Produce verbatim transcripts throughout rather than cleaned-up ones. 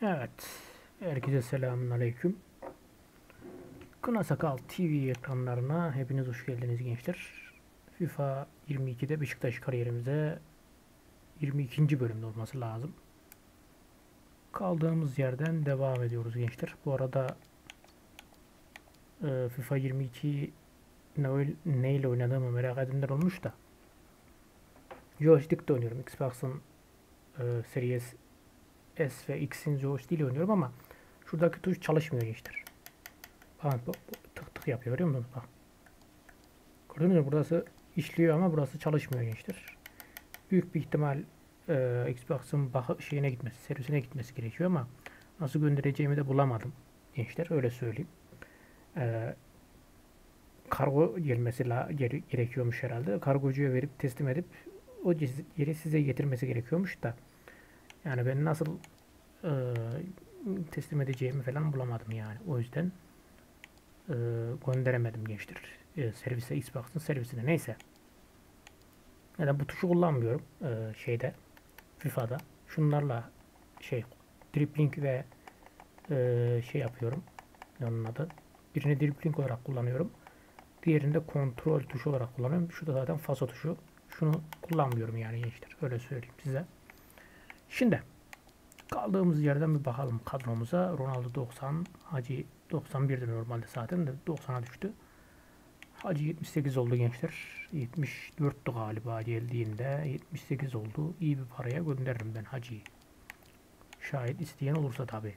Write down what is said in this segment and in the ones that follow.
Evet, herkese selamünaleyküm. Kına Sakal T V ekranlarına hepiniz hoş geldiniz gençler. FIFA yirmi ikide Beşiktaş kariyerimize yirmi ikinci bölümde olması lazım. Kaldığımız yerden devam ediyoruz gençler. Bu arada e, FIFA yirmi iki ne, neyle oynadığımı merak edenler olmuş da. Joystick'te oynuyorum. Xbox'ın e, Series S ve X'in joystick ile oynuyorum ama şuradaki tuş çalışmıyor gençler. Bak, bu, bu tık tık yapıyor, görüyor musunuz? Bak. Gördünüz mü? Burası işliyor ama burası çalışmıyor gençler. Büyük bir ihtimal e, Xbox'ın şeyine gitmesi, servisine gitmesi gerekiyor ama nasıl göndereceğimi de bulamadım gençler, öyle söyleyeyim. E, kargo gelmesi la, gere, gerekiyormuş herhalde. Kargocuya verip teslim edip o yeri size getirmesi gerekiyormuş da. Yani ben nasıl e, teslim edeceğimi falan bulamadım yani. O yüzden e, gönderemedim gençler. E, servise, Xbox'ın servisine. Neyse. Ya da bu tuşu kullanmıyorum e, şeyde, FIFA'da. Şunlarla şey, dribbling ve e, şey yapıyorum. Ne onun adı? Birini dribbling olarak kullanıyorum. Diğerini de kontrol tuşu olarak kullanıyorum. Şu da zaten faso tuşu. Şunu kullanmıyorum yani gençler. Öyle söyleyeyim size. Şimdi kaldığımız yerden bir bakalım kadromuza. Ronaldo doksan, Hacı doksan birdi normalde zaten de doksana düştü. Hacı yetmiş sekiz oldu gençler. yetmiş dörttü galiba geldiğinde. yetmiş sekiz oldu. İyi bir paraya gönderirim ben Hacı'yı. Şayet isteyen olursa tabi.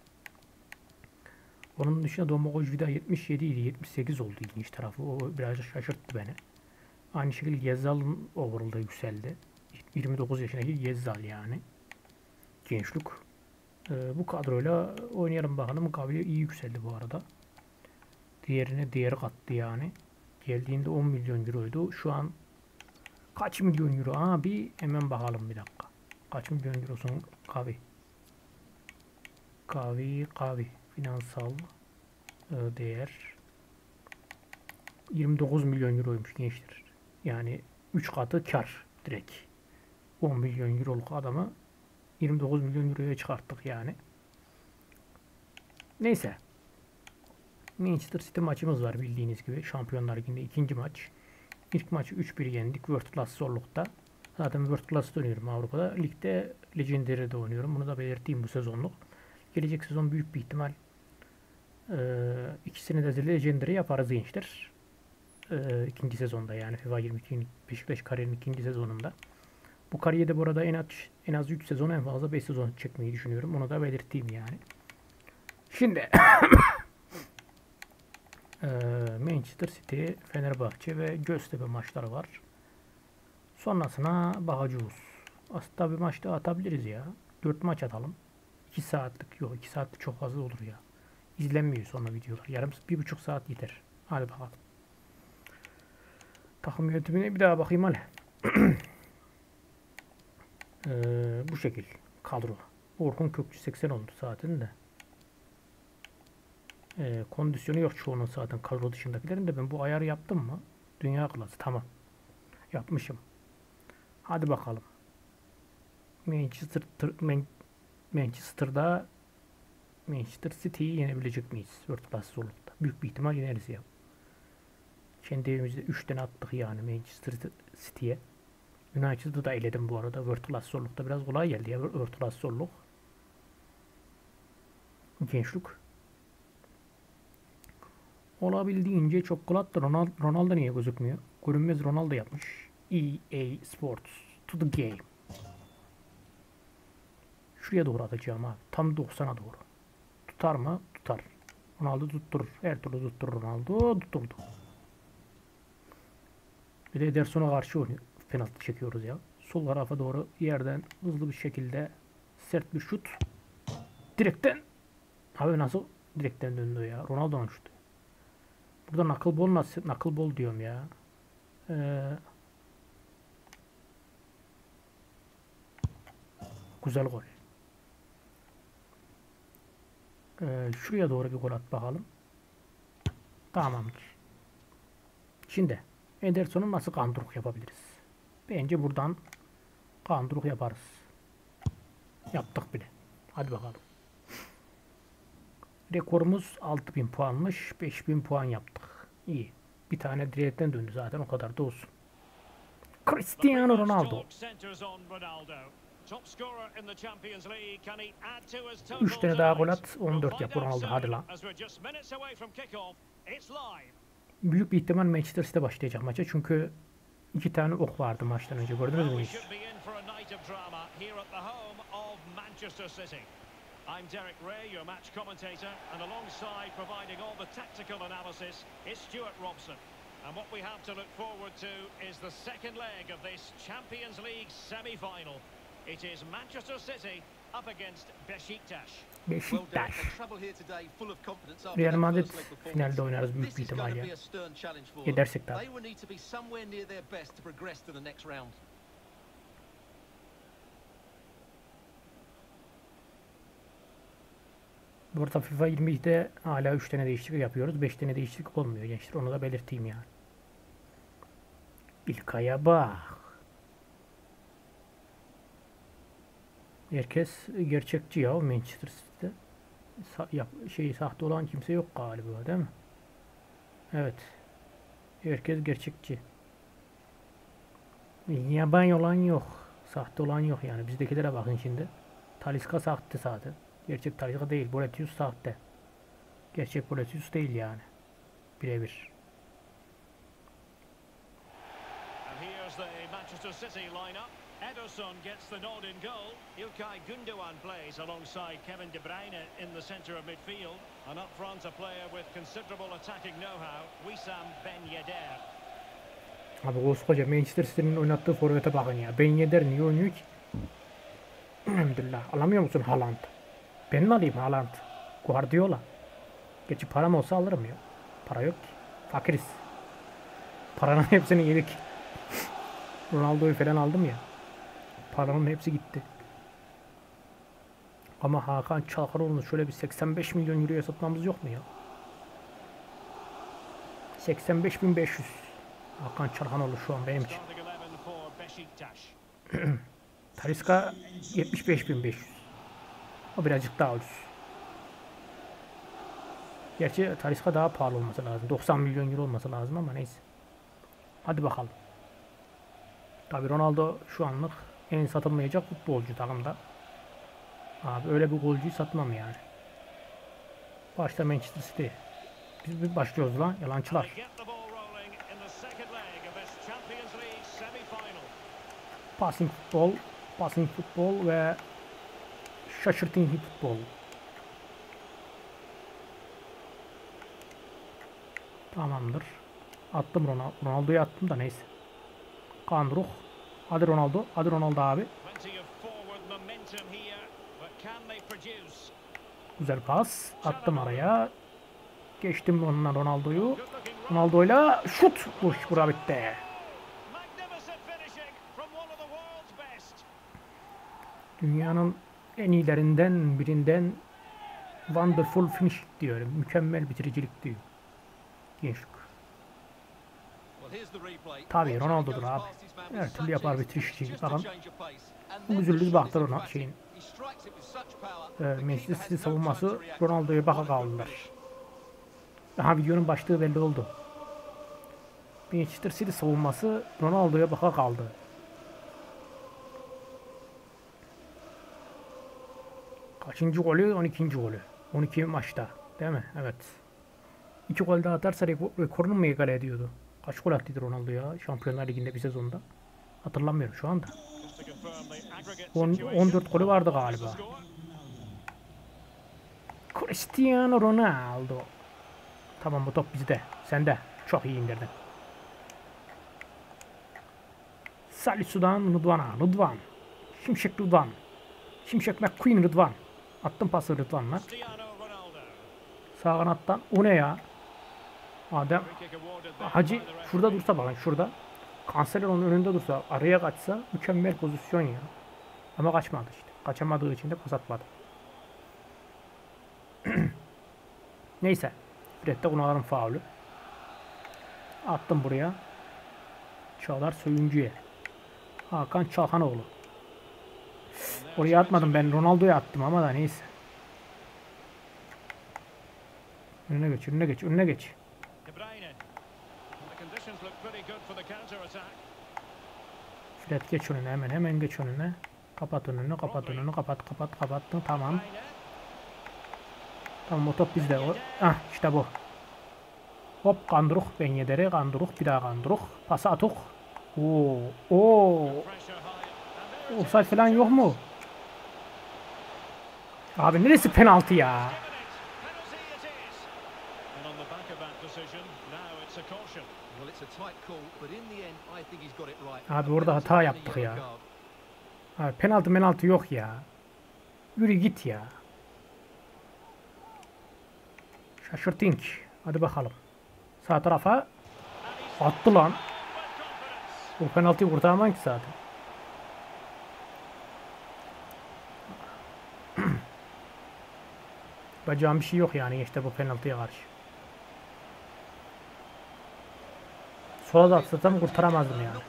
Onun dışında Domagoj Vida yetmiş yedi idi. yetmiş sekiz oldu ilginç tarafı. O biraz şaşırttı beni. Aynı şekilde Gezzal'ın overall'da yükseldi. yirmi dokuz yaşındaki Gezzal yani. Gençlik. Ee, bu kadroyla oynayalım bakalım. Gavi iyi yükseldi bu arada. Diğerine değeri kattı yani. Geldiğinde on milyon euroydu. Şu an kaç milyon euro abi? Hemen bakalım bir dakika. Kaç milyon eurosun Gavi? Gavi, Gavi. Finansal e, değer yirmi dokuz milyon euroymuş gençler. Yani üç katı kar direkt. on milyon euroluk adamı yirmi dokuz milyon euroya çıkarttık yani. Neyse. Manchester City maçımız var bildiğiniz gibi. Şampiyonlar Ligi'nde ikinci maç. İlk maçı üç bir yendik World Class zorlukta. Zaten World Class'ta oynuyorum Avrupa'da. Ligde Legendary'de oynuyorum. Bunu da belirteyim bu sezonluk. Gelecek sezon büyük bir ihtimal e, ikisini de Legendary yaparız gençler. E, ikinci sezonda yani FIFA yirmi iki Beşiktaş kariyerinin ikinci sezonunda. Bu kariyerde bu arada en az, en az üç sezon, en fazla beş sezon çekmeyi düşünüyorum. Onu da belirteyim yani. Şimdi Manchester City, Fenerbahçe ve Göztepe maçları var. Sonrasına bakacağız. Aslında bir maç daha atabiliriz ya. dört maç atalım. iki saatlik, yok iki saatlik çok fazla olur ya. İzlenmiyor sonra videolar. Yarım, bir buçuk saat yeter. Hadi bakalım. Takım yönetimine bir daha bakayım hadi. ee, bu şekil kadro. Orkun Kökçü seksen oldu zaten de. Ee, kondisyonu yok çoğunun zaten kadro dışındakilerin de. Ben bu ayarı yaptım mı? Dünya klası, tamam. Yapmışım. Hadi bakalım. Manchester Man, Manchester'da Manchester City'yi yenebilecek miyiz? World Class zorlukta. Büyük bir ihtimal yeneriz ya. Kendi evimizde üç tane attık yani Manchester City'ye. United'ı da eledim bu arada. World Class zorlukta biraz kolay geldi ya. World Class zorluk. Gençlik. Olabildiğince çok kolay da Ronaldo, Ronaldo niye gözükmüyor? Görünmez Ronaldo yapmış. E A Sports to the game. Şuraya doğru atacağım abi. Tam doksana doğru. Tutar mı? Tutar. Ronaldo tutturur. Her türlü tutturur Ronaldo. Tutturdu. Bir de Ederson'a karşı oynuyor. Penaltı çekiyoruz ya. Sol tarafa doğru yerden hızlı bir şekilde sert bir şut. Direkten. Abi nasıl direkten döndü ya? Ronaldo'nun şutu. Burada knuckleball nasıl? Knuckleball diyorum ya. Ee, güzel gol. Ee, şuraya doğru bir gol at bakalım. Tamamdır. Şimdi Ederson'u nasıl kanduruk yapabiliriz? Bence buradan kanduruk yaparız. Yaptık bile. Hadi bakalım. Rekorumuz altı bin puanmış. beş bin puan yaptık. İyi. Bir tane direkten döndü zaten, o kadar da olsun. Cristiano Ronaldo. üç tane daha gol at, on dört yap Ronaldo, hadi lan. Büyük bir ihtimal Manchester City başlayacak maça çünkü iki tane ok vardı maçtan önce, gördünüz mü hiç? I'm Derek Ray, your match commentator, and alongside providing all the tactical analysis is Stuart Robson. And what we have to look forward to is the second leg of this Champions League semi-final. It is Manchester City up against Beşiktaş. Beşiktaş. Real Madrid finalde oynarız büyük bir ihtimalle. Gidersek tabii. Burada FIFA yirmi ikide hala üç tane değişiklik yapıyoruz. beş tane değişiklik olmuyor gençler. Onu da belirteyim yani. İlkay'a bak. Herkes gerçekçi ya Manchester City'de. Sa yap şey sahte olan kimse yok galiba, değil mi? Evet. Herkes gerçekçi. Yaban olan yok. Sahte olan yok yani. Bizdekilere bakın şimdi. Talisca sahte zaten. Gerçek Talisca değil. Boetius sahte. Gerçek Boetius değil yani. Birebir. Ederson gets the nod in goal. İlkay Gündoğan plays alongside Kevin De Bruyne in the center of midfield. And up front a player with considerable attacking know-how, Wissam Ben Yedder. Abi koskoca Manchester City'nin oynattığı forvete bakın ya. Ben Yedder niye oynuyor ki? Elhamdülillah. Alamıyor musun Haaland? Ben mi alayım Haaland? Guardiola. Gerçi param olsa alırım ya. Para yok ki. Fakiriz. Paranın hepsini yedik. Ronaldo'yu falan aldım ya. Paranın hepsi gitti. Ama Hakan Çalhanoğlu'nu şöyle bir seksen beş milyon euroya satmamız yok mu ya? seksen beş bin beş yüz. Hakan Çalhanoğlu şu an benim için. Talisca yetmiş beş bin beş yüz. O birazcık daha ucuz. Gerçi Talisca daha pahalı olması lazım. doksan milyon euro olması lazım ama neyse. Hadi bakalım. Tabi Ronaldo şu anlık en satılmayacak futbolcu takımda. Abi öyle bir golcüyü satmam yani. Başta Manchester City. Biz bir başlıyoruz lan yalancılar. Passing futbol, passing futbol ve şaşırtıcı futbol. Tamamdır. Attım Ronaldo. Ronaldo'yu attım da neyse. Kandruh. Hadi Ronaldo. Hadi Ronaldo abi. Güzel pas. Attım araya. Geçtim onunla Ronaldo'yu. Ronaldo'yla şut. Boş bura bitti. Dünyanın en iyilerinden birinden wonderful finish diyorum. Mükemmel bitiricilik diyor. Gençlik. Tabii Ronaldo'dur abi. Her türlü yapar bitirişçi. Bakın. Üzüldü baktır ona şeyin. E, Manchester City savunması Ronaldo'ya baka kaldılar. Daha videonun başlığı belli oldu. Manchester City savunması Ronaldo'ya baka kaldı. Kaçıncı golü? on ikinci golü. on iki maçta. Değil mi? Evet. iki gol daha atarsa rekorunu mu egale ediyordu? Kaç gol attıydı Ronaldo ya Şampiyonlar Ligi'nde bir sezonda? Hatırlamıyorum şu anda. on, on dört golü vardı galiba. Cristiano Ronaldo. Tamam, bu top bizde. Sende. Çok iyi indirdin. Salisu'dan Rıdvan'a. Rıdvan. Şimşek Rıdvan. Şimşek McQueen Rıdvan. Attım pası Rıdvan'la. Sağ kanattan. O ne ya? Adem. Hacı şurada dursa bakın şurada. Cancelo'nun önünde dursa, araya kaçsa mükemmel pozisyon ya. Ama kaçmadı işte. Kaçamadığı için de pas atmadı. Neyse. Fred'de Gunar'ın faulü. Attım buraya. Çağlar Söyüncü'ye. Hakan Çalhanoğlu. Oraya atmadım ben. Ronaldo'ya attım ama da neyse. Önüne geç, önüne geç, önüne geç. Fred geç önüne, hemen hemen geç önüne. Kapat önünü, kapat önünü, kapat, kapat, kapattın, tamam. Tamam, o top bizde. O, ah, işte bu. Hop, kandıruk, ben yedere, kandıruk, bir daha kandıruk. Pası atuk. Oo, oo. Offside falan yok mu? Abi neresi penaltı ya? Abi orada hata yaptık ya. Abi penaltı penaltı yok ya. Yürü git ya. Şaşırtın ki. Hadi bakalım. Sağ tarafa attı lan. O penaltıyı kurtaramam ki zaten. Bacağım bir şey yok yani işte bu penaltıya karşı. Sola da atsatam kurtaramazdım yani.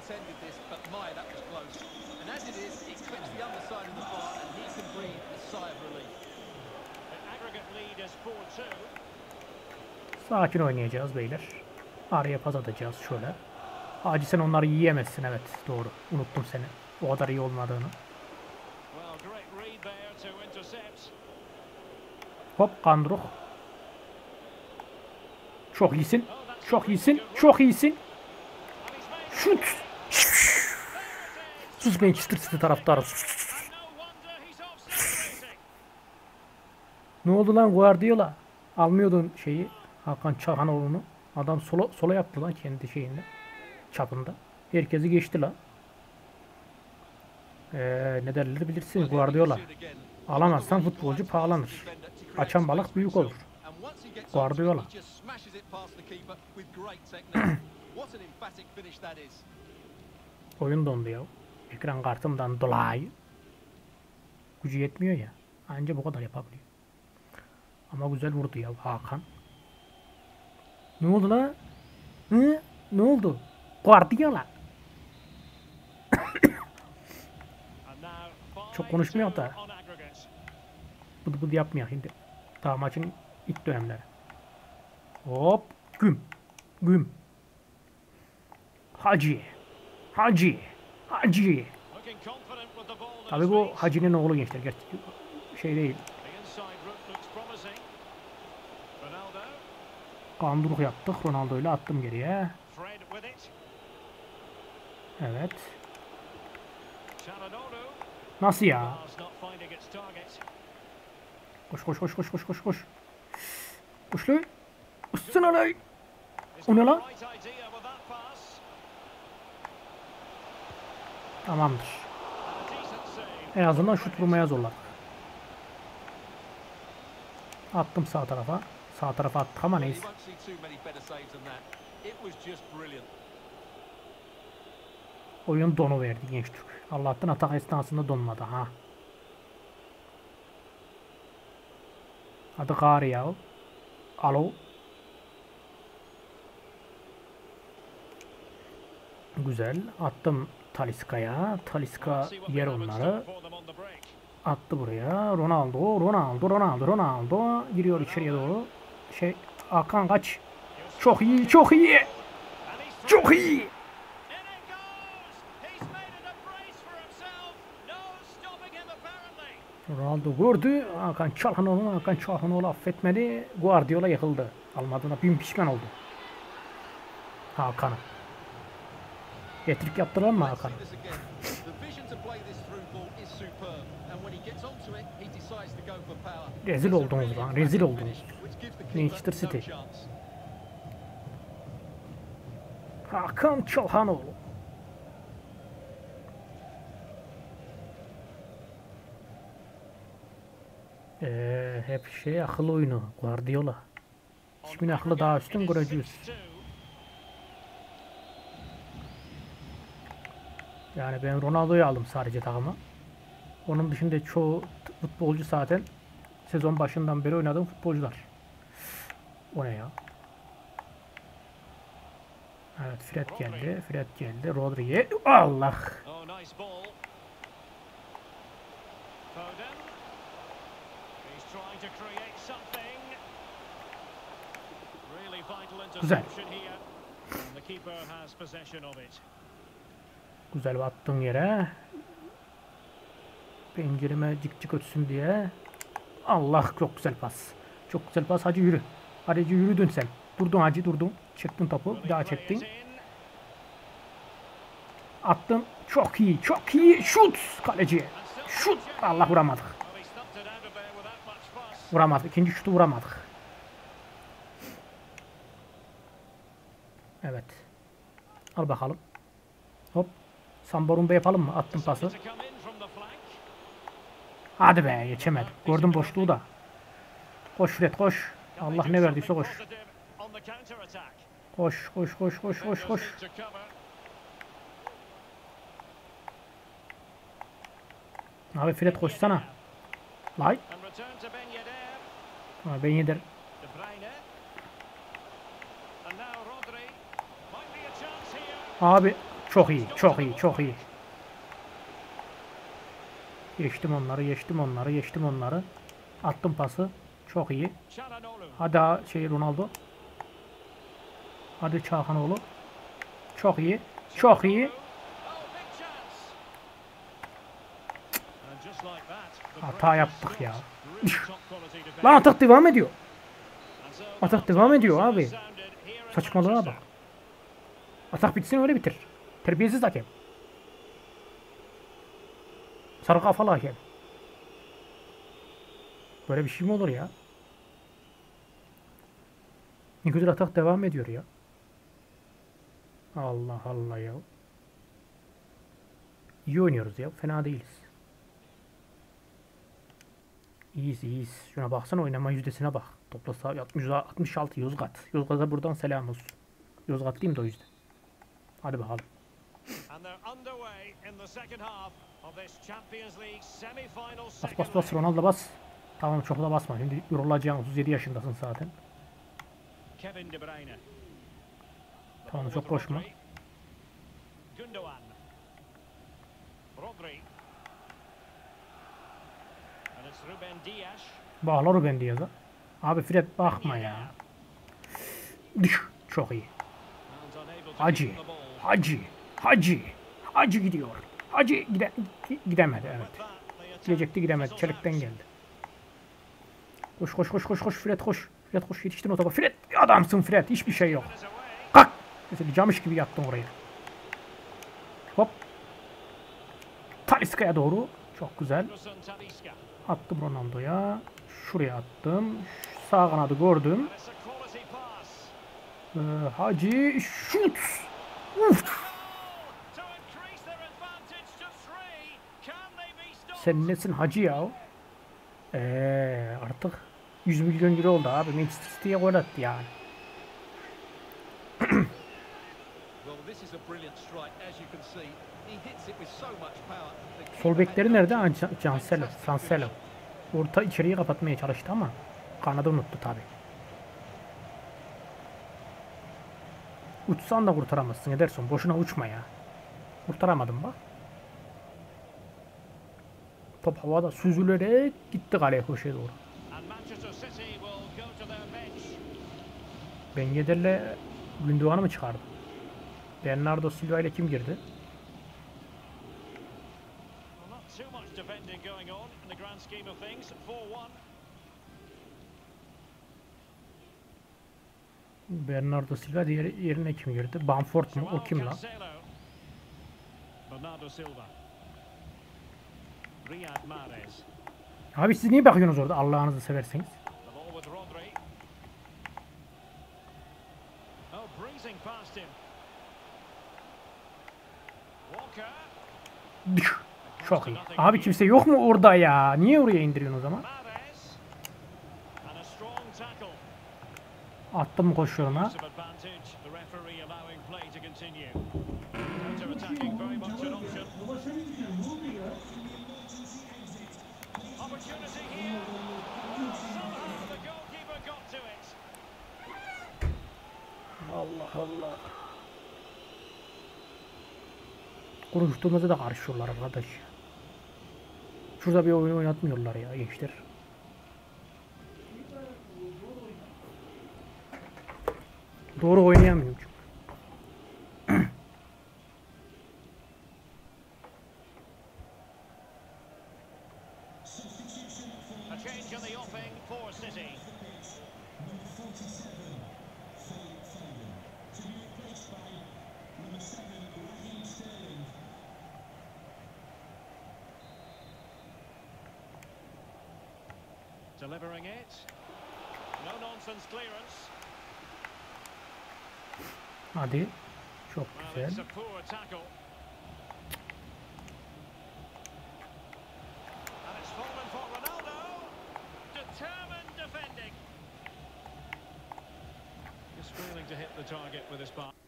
Sakin oynayacağız beyler. Araya pas atacağız şöyle. Hacı sen onları yiyemezsin, evet doğru. Unuttum seni. O kadar iyi olmadığını. Hop kandıruk. Çok iyisin. Çok iyisin. Çok iyisin. Şut. Sus Manchester City taraftarı. Ne oldu lan Guardiola? Almıyordun şeyi. Hakan Çalhanoğlu'nu. Adam sola, sola yaptı lan kendi şeyinde. Çapında. Herkesi geçti lan. Ee, ne derler bilirsin Guardiola. Alamazsan futbolcu pahalanır. Açan balık büyük olur. Guardiola. Oyun dondu ya. Ekran kartımdan dolayı. Gücü yetmiyor ya. Anca bu kadar yapabiliyor. Ama güzel vurdu ya Hakan. Ne oldu la? Hı? Ne oldu? Guardiola. Çok konuşmuyor da. Bıdı bıdı yapmıyor şimdi. Daha maçın ilk dönemleri. Hop. Güm. Güm. Hacı. Hacı. Hacı. Tabi bu Hacı'nın oğlu gençler. Gerçi şey değil. Kanduruk yaptık. Ronaldo ile attım geriye. Evet. Nasıl ya? Koş koş koş koş koş koş koş. Koş lan. Uçsana lan. O ne lan? Tamamdır. En azından şut vurmaya zorlar. Attım sağ tarafa. Sağ tarafa attık ama neyse. Oyun donu verdi genç Türk. Allah'tan atak esnasında donmadı ha. Hadi gari ya. Alo. Güzel. Attım Talisca'ya. Talisca yer onları. Attı buraya. Ronaldo, Ronaldo, Ronaldo, Ronaldo. Giriyor içeriye doğru. Şey, Hakan kaç. Çok iyi, çok iyi. Çok iyi. Ronaldo gördü. Hakan Çalhanoğlu, Hakan Çalhanoğlu affetmedi. Guardiola yıkıldı. Almadığına bin pişman oldu. Hakan'ı. Etrik yaptılar mı Hakan'ı? Rezil oldunuz lan. Rezil oldunuz. Manchester City. Hakan Çalhanoğlu. Ee, hep şey akıl oyunu. Guardiola. Kimin aklı daha üstün göreceğiz. Yani ben Ronaldo'yu aldım sadece takıma. Onun dışında çoğu futbolcu zaten sezon başından beri oynadığım futbolcular. O ne ya? Evet, Fred geldi. Fred geldi. Rodri'ye. Allah. Güzel. Güzel attım yere. Pencereme cik cik ötsün diye. Allah, çok güzel pas. Çok güzel pas. Hacı yürü. Hacı yürüdün sen. Durdun Hacı, durdun. Çektin topu. Bir daha çektin. Attın. Çok iyi. Çok iyi. Şut. Kaleci. Şut. Allah, vuramadık. Vuramadık. İkinci şutu vuramadık. Evet. Al bakalım. Hop. Samborumba yapalım mı? Attım pası. Hadi be, geçemedim. Gördüm boşluğu da. Koş Fred, koş. Allah ne verdiyse koş. Koş koş koş koş koş koş. Abi Fred koşsana. Lay. Ha, Ben Yedder. Abi çok iyi, çok iyi, çok iyi. Geçtim onları, geçtim onları, geçtim onları. Attım pası. Çok iyi. Hadi şey Ronaldo. Hadi Çağhanoğlu. Çok iyi. Çok iyi. Hata yaptık ya. Lan atak devam ediyor. Atak devam ediyor abi. Saçmalığa bak. Atak bitsin öyle bitir. Terbiyesiz hakem. Sarı kafalı hakem. Böyle bir şey mi olur ya? Ne güzel atak devam ediyor ya. Allah Allah ya. İyi oynuyoruz ya. Fena değiliz. İyiyiz iyiyiz. Şuna baksana, oynama yüzdesine bak. Toplasa altmış altı Yozgat. Yozgat'a buradan selam olsun. Yozgat diyeyim de o yüzden. Hadi bakalım. Bas bas bas Ronaldo bas. Tamam, çok da basma. Şimdi yorulacaksın. otuz yedi yaşındasın zaten. Tamam, çok koşma. Bağla Ruben Diaz'a. Abi Fred bakma ya. Düş. Çok iyi. Hacı. Hacı. Hacı. Hacı gidiyor. Hacı gide gidemedi, evet. Gidecekti, gidemedi. Çelikten geldi. Koş koş koş koş koş Fred koş. Fred koş, yetiştin o topa. Fred, adamsın Fred. Hiçbir şey yok. Kalk. Mesela camış gibi yattın oraya. Hop. Talisca'ya doğru. Çok güzel. Attım Ronaldo'ya. Şuraya attım. Sağ kanadı gördüm. Ee, Hacı şut. Uf. Sen nesin Hacı ya? Eee artık yüz milyon euro oldu abi. Manchester City'ye gol attı yani. Sol bekleri nerede? Cancelo, Cancelo. Orta içeriği kapatmaya çalıştı ama kanadı unuttu tabi. Uçsan da kurtaramazsın Ederson. Boşuna uçma ya. Kurtaramadım bak. Top havada süzülerek gitti kaleye, köşeye doğru. Ben Yedder'le Gündoğan'ı mı çıkardı? Bernardo Silva ile kim girdi? Bernardo Silva, diğer yerine kim girdi? Bamford mu? O kim lan? Abi siz niye bakıyorsunuz orada, Allah'ınızı severseniz? Çok iyi. Abi kimse yok mu orada ya? Niye oraya indiriyorsun o zaman? Attım mı koşuyoruna? Allah Allah. Konuştuğumuzda da karışıyorlar arkadaş. Şurada bir oyun oynatmıyorlar ya gençler. Doğru oynayamıyorum çünkü. Delivering it. No nonsense clearance. Hadi. Çok Well, güzel. it's a poor tackle. And it's fallen for Ronaldo. Determined defending. Just failing to hit the target with his pass.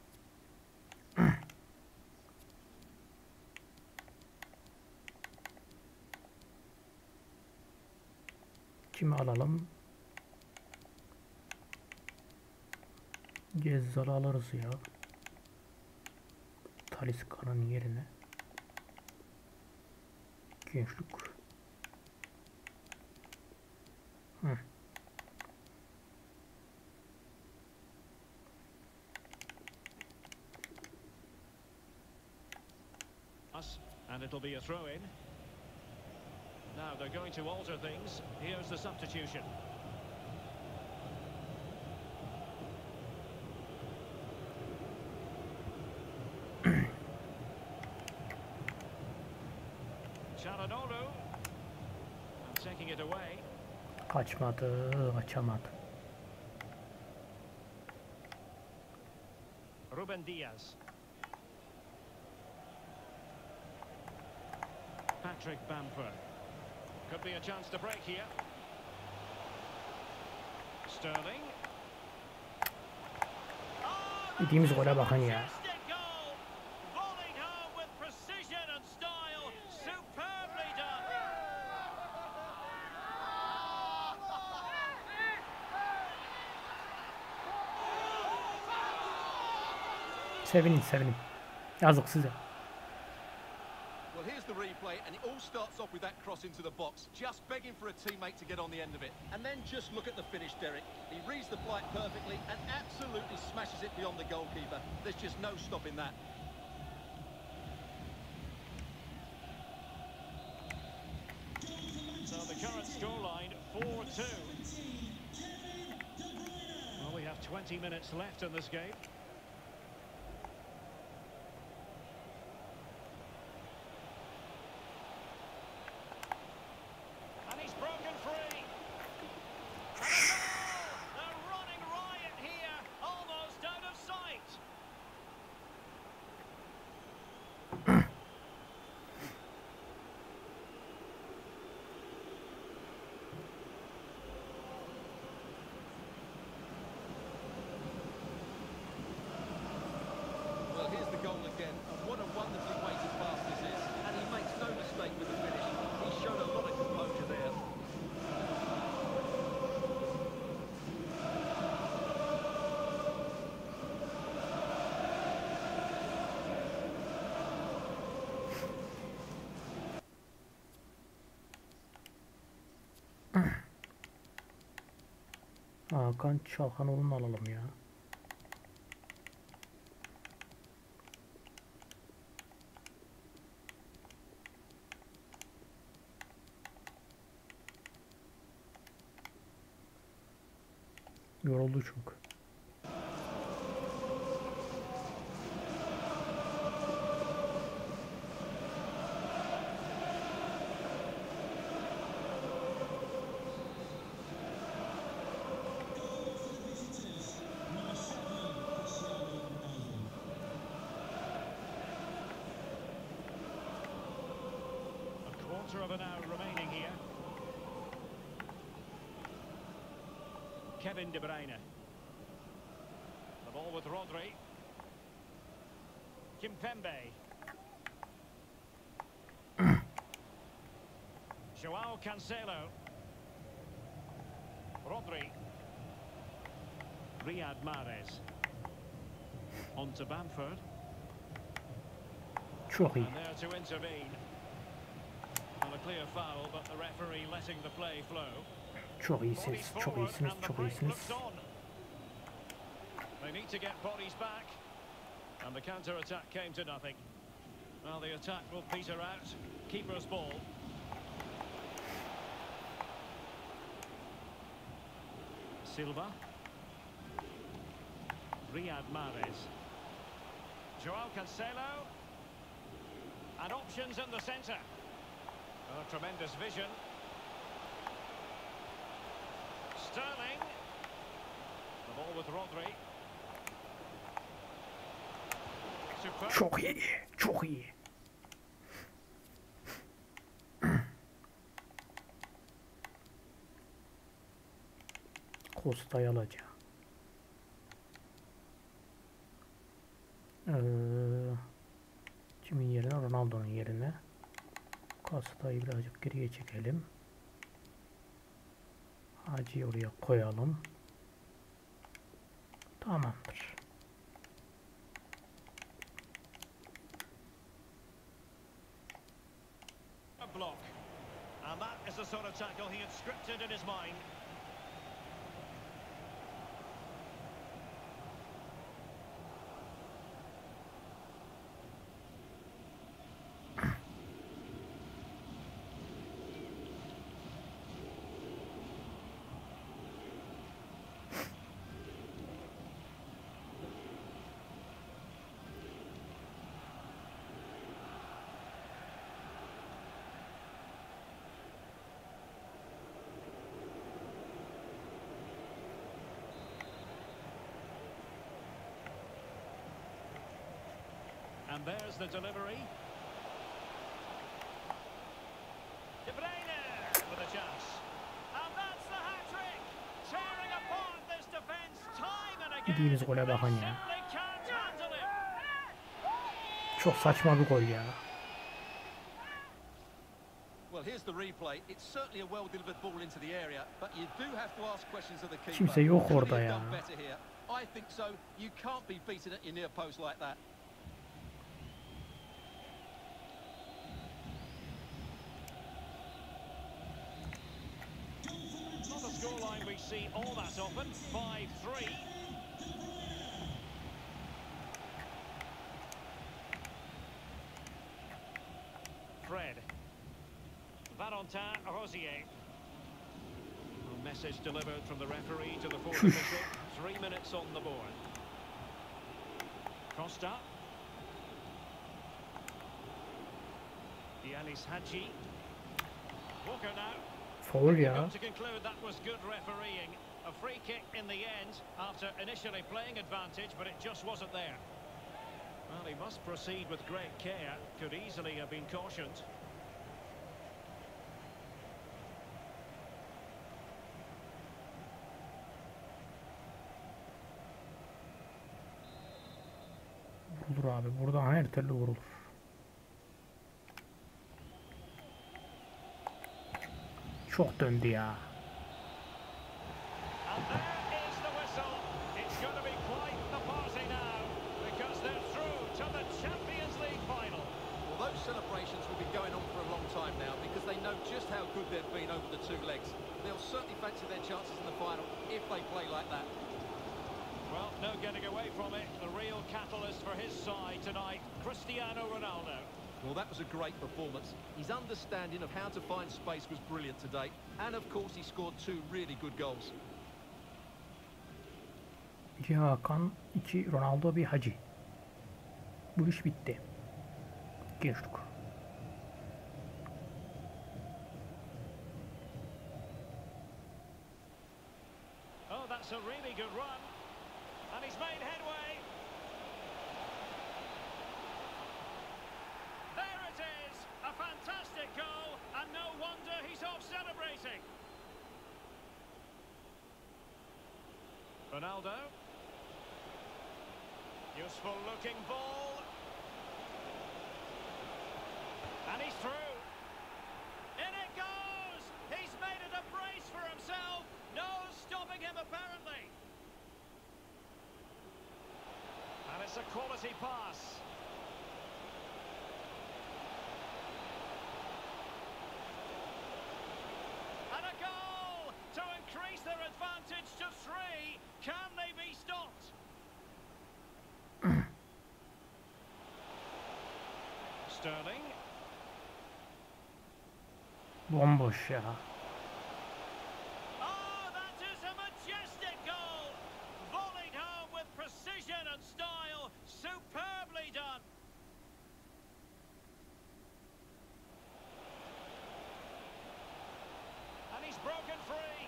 Kimi alalım? Gezzal'ı alırız ya. Talisca'nın yerine. Gençlik. Hı. And it'll be a throw in. Now they're going to alter things. Here's the substitution. Çalhanoğlu. And taking it away. Kaçmadı, kaçamadı. Ruben Diaz. Patrick Bamford. Could be a chance to break here. Sterling. Yediğimiz gole bakın ya. Volleyed home with precision and style. Superbly done. Sevinin, sevinin. Yazık size. Well, here's the replay, and it all starts off with that cross into the box, just begging for a teammate to get on the end of it. And then just look at the finish, Derek. He reads the flight perfectly and absolutely smashes it beyond the goalkeeper. There's just no stopping that. So the current scoreline, four two. Well, we have twenty minutes left in this game. Again, and what a wonderfully weighted pass this is, and he makes no mistake with the finish. He showed a lot of composure there. Hakan Çalhanoğlu'nu alalım ya. Yoruldu çok. A quarter of an hour remaining here. Kevin De Bruyne. The ball with Rodri. Kimpembe. Joao Cancelo. Rodri. Riyad Mahrez. On to Bamford. Çok iyi. And there to intervene. Well, a clear foul, but the referee letting the play flow. Çok iyisiniz, çok iyisiniz, çok iyisiniz. They need to get bodies back. And the counter-attack came to nothing. Well, the attack will peter out. Keeper's ball. Silva. Riyad Mahrez. Joao Cancelo. And options in the centre. Oh, tremendous vision. Sterling. The ball with Rodri. Superb. Çok iyi. Çok iyi. Costa'yı alacağım. Ee, kimin yerine? Ronaldo'nun yerine. Costa'yı birazcık geriye çekelim. Hacı'yı oraya koyalım. Tamamdır. A block. And that is the sort of tackle he had scripted in his mind. And there's the delivery. De Bruyne with a chance. And that's the hat-trick. Tearing apart this defence time and again. Yediğimiz gole bakın ya. Simply can't handle it. Çok saçma bir gol ya. Well, here's the replay. It's certainly a well-delivered ball into the area, but you do have to ask questions of the keeper. Kimse yok Could he orada have ya. done better here? I think so. You can't be beaten at your near post like that. Not a scoreline we see all that often. five three. Fred. Valentin Rosier. A message delivered from the referee to the fourth official. Three minutes on the board. Costa. Yanis Hadji. Walker now. Foul ya. Got to conclude that was good refereeing. A free kick in the end after initially playing advantage, but it just wasn't there. Well, he must proceed with great care. Could easily have been cautioned. Vurulur abi. Buradan her türlü vurulur. Çok döndü ya. And there is the whistle. It's going to be quite the party now because they're through to the Champions League final. Well, those celebrations will be going on for a long time now because they know just how good they've been over the two legs. They'll certainly fancy their chances in the final if they play like that. Well, no getting away from it. The real catalyst for his side tonight, Cristiano Ronaldo. Well, that was a great performance. His understanding of how to find space was brilliant today. And, of course, he scored two really good goals. iki Hakan, iki Ronaldo, bir Hacı. Bu iş bitti. Geçtik. Oh, that's a really good run. And he's made headway. There it is. A fantastic goal. And no wonder he's off celebrating. Ronaldo. Useful looking ball. And he's through. In it goes. He's made it a brace for himself. No stopping him apparently. And it's a quality pass. And a goal to increase their advantage to three. Can they be stopped? Sterling. Bomboş ya. Oh, that is a majestic goal. Volleyed home with precision and style. Superbly done. And he's broken free.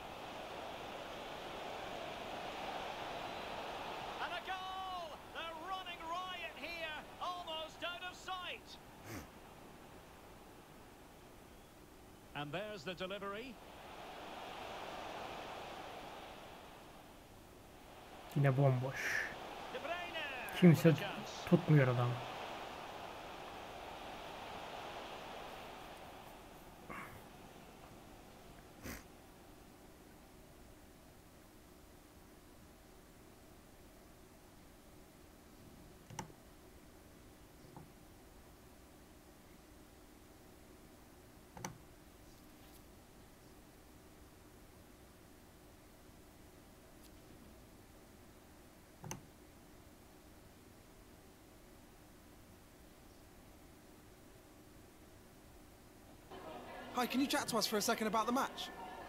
And a goal! They're running riot here, almost out of sight. And there's the delivery. Yine bomboş. De Bruyne. Kimse with a chance. tutmuyor adam. Hi, can you chat to us for a second about the match?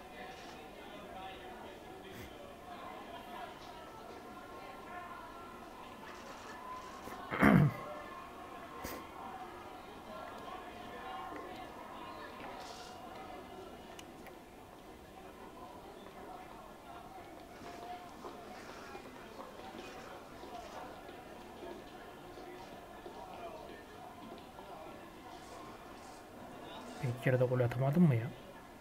Bir kere de gol atamadın mı ya?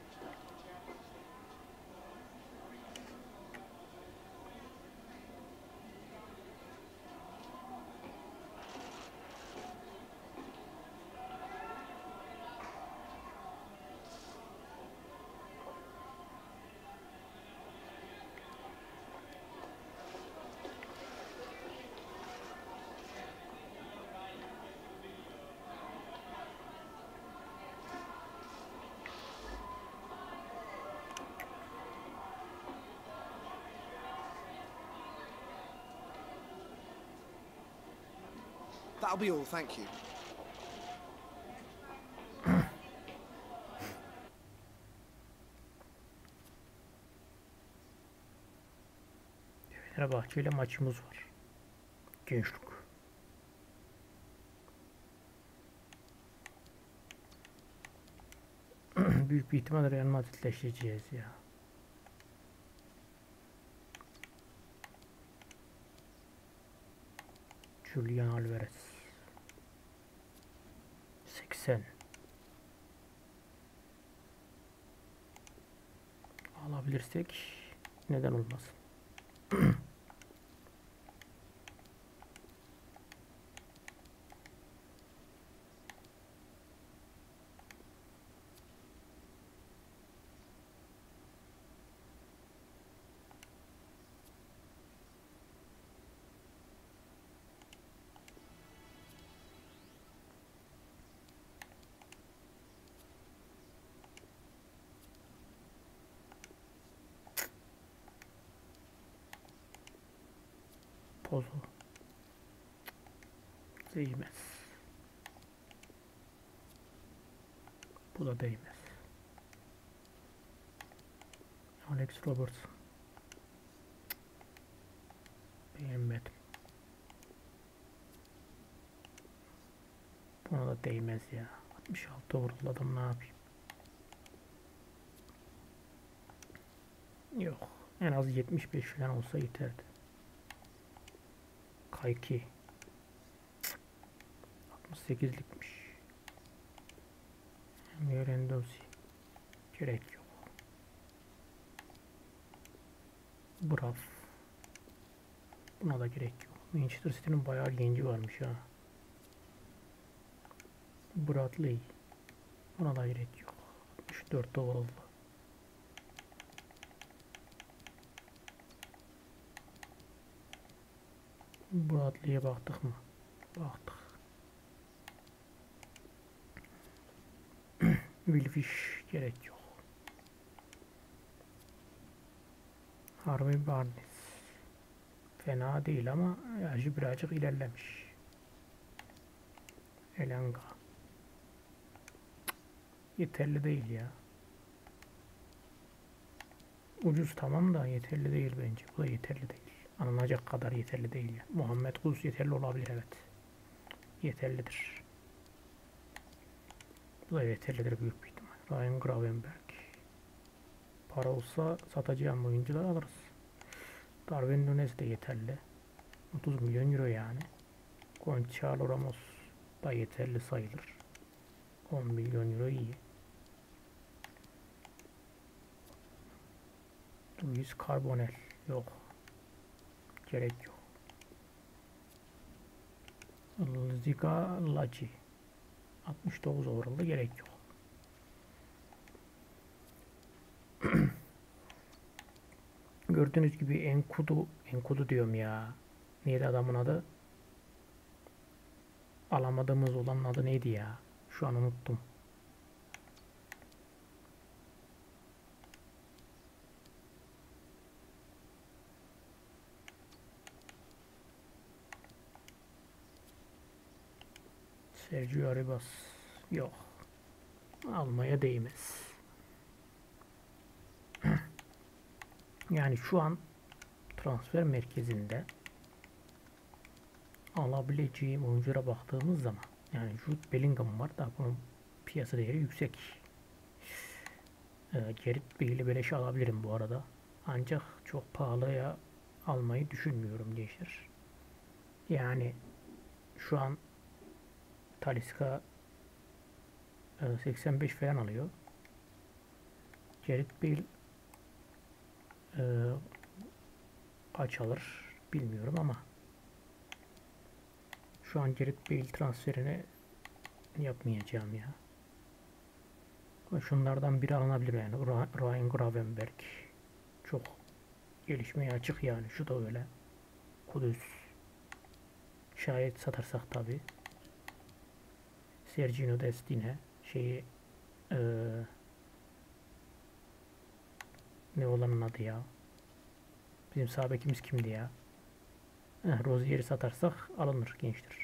That'll be all, thank you. Fenerbahçe ile maçımız var. Gençlik. Büyük bir ihtimalle Real Madrid'le eşleşeceğiz ya. Julian Alvarez. seksen. Alabilirsek neden olmasın? Pozu. Değmez. Bu da değmez. Alex Robertson. Beğenmedim. Buna da değmez ya. altmış altı vurdu adam, ne yapayım? Yok. En az yetmiş beş falan olsa yeterdi. Kayki. altmış sekizlikmiş. Mirendozi. Gerek yok. Braf. Buna da gerek yok. Manchester City'nin bayağı genci varmış ha. Bradley. Buna da gerek yok. altmış dört oldu. Bradley'e baktık mı? Baktık. Wilfish gerek yok. Harvey Barnes. Fena değil ama yaşı birazcık ilerlemiş. Elanga. yeterli değil ya. Ucuz tamam da yeterli değil bence. Bu da yeterli değil. Anılacak kadar yeterli değil ya. Muhammed Kudüs yeterli olabilir, evet. Yeterlidir. Bu da yeterlidir büyük bir ihtimal. Ryan Gravenberg. Para olsa satacağım oyuncular alırız. Darwin Núñez de yeterli. otuz milyon euro yani. Gonçalo Ramos da yeterli sayılır. on milyon euro iyi. Luis Carbonell yok. Gerek yok. Ziga Laci altmış dokuz overall'da gerek yok. Gördüğünüz gibi Enkudu Enkudu diyorum ya. Neydi adamın adı? Alamadığımız olanın adı neydi ya? Şu an unuttum. Sergio Arribas yok. Almaya değmez. Yani şu an transfer merkezinde alabileceğim oyunculara baktığımız zaman, yani Jude Bellingham var da bunun piyasa değeri yüksek. Ee, Gerrit Bale'i beleşe alabilirim bu arada. Ancak çok pahalıya almayı düşünmüyorum gençler. Yani şu an Talisca e, seksen beş falan alıyor. Gerrit Bale e, kaç alır bilmiyorum ama şu an Gerrit Bale transferini yapmayacağım ya. Şunlardan biri alınabilir yani. Ryan Gravenberg çok gelişmeye açık yani. Şu da öyle. Kudüs. Şayet satarsak tabi. Sergio Destine şeyi ee, ne olanın adı ya? Bizim sağ bekimiz kimdi ya? Heh, Rozier'i satarsak alınır gençler.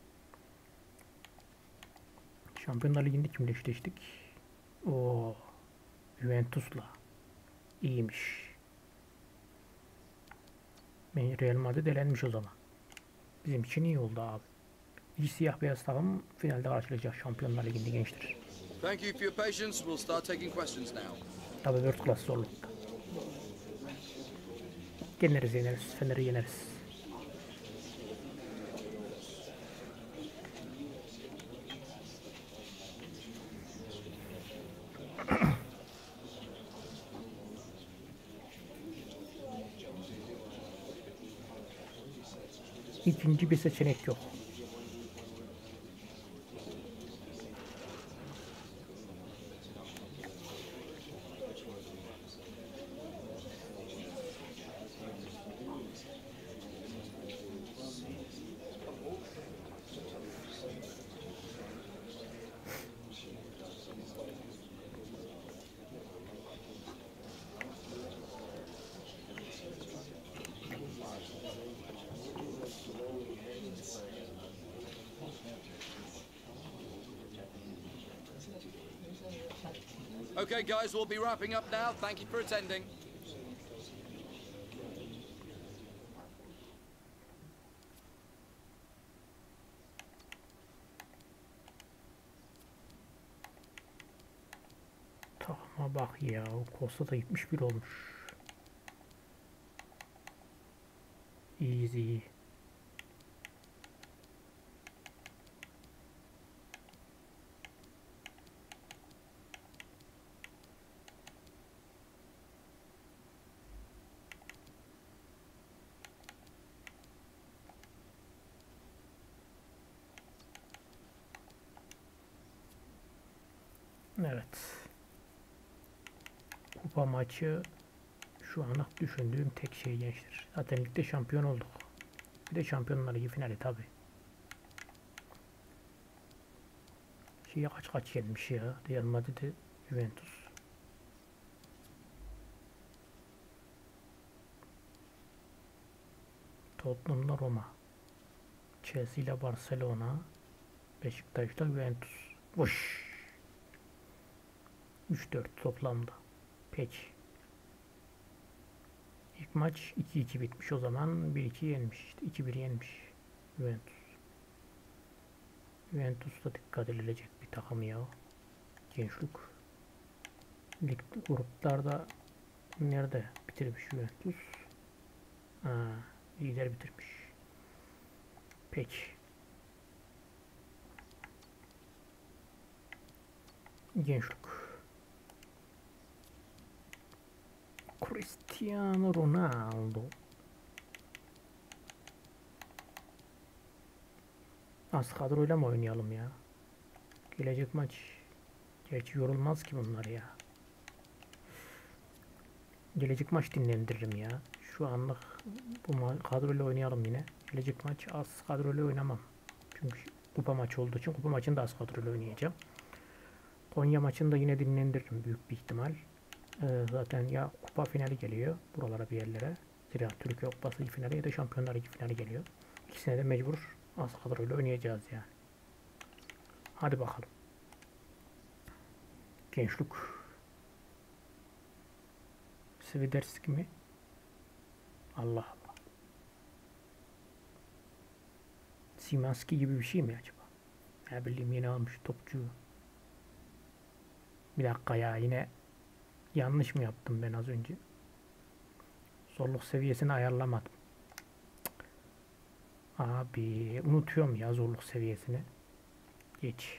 Şampiyonlar Ligi'nde kimle eşleştik? O Juventus'la. İyiymiş. Real Madrid elenmiş o zaman. Bizim için iyi oldu abi. İki siyah beyaz takım finalde karşılayacak Şampiyonlar Ligi'nde gençler. Thank you for your patience. We'll start taking questions now. Tabii World Class zorlukta. Yeneriz yeneriz. Fener'i yeneriz. İkinci bir seçenek yok. Okay, guys, we'll be wrapping up now. Thank you for attending. Takıma bak ya. O Costa da yetmiş bir olmuş. Easy. Evet. Kupa maçı şu anlık düşündüğüm tek şey gençler. Zaten ligde şampiyon olduk. Bir de Şampiyonlar Ligi finali tabi. Şeye kaç kaç gelmiş ya. Real Madrid'e Juventus. Tottenham'la Roma. Chelsea ile Barcelona. Beşiktaş'la Juventus. Vuş. üç dört toplamda. Peki. İlk maç iki iki bitmiş o zaman. bir iki yenmiş. İşte iki bir yenmiş. Juventus. Juventus da dikkat edilecek bir takım ya. Gençlik. Lig gruplarda nerede bitirmiş Juventus? Ha, lider bitirmiş. Peki. Gençlik. Cristiano Ronaldo. Az kadroyla mı oynayalım ya? Gelecek maç. Gerçi yorulmaz ki bunlar ya. Gelecek maç dinlendiririm ya. Şu anlık bu kadroyla oynayalım yine. Gelecek maç az kadroyla oynamam. Çünkü kupa maçı olduğu için kupa maçını da az kadroyla oynayacağım. Konya maçını da yine dinlendiririm büyük bir ihtimal. Ee, zaten ya kupa finali geliyor buralara bir yerlere. Zira Türkiye Kupası finali ya da Şampiyonlar Ligi finali geliyor. İkisine de mecbur az kadroyla oynayacağız yani. Hadi bakalım. Gençlik. Sviderski mi? Allah Allah. Simanski gibi bir şey mi acaba? Ne bileyim yeni almış topçu. Bir dakika ya yine yanlış mı yaptım ben az önce? Zorluk seviyesini ayarlamadım. Abi unutuyorum ya zorluk seviyesini. Geç.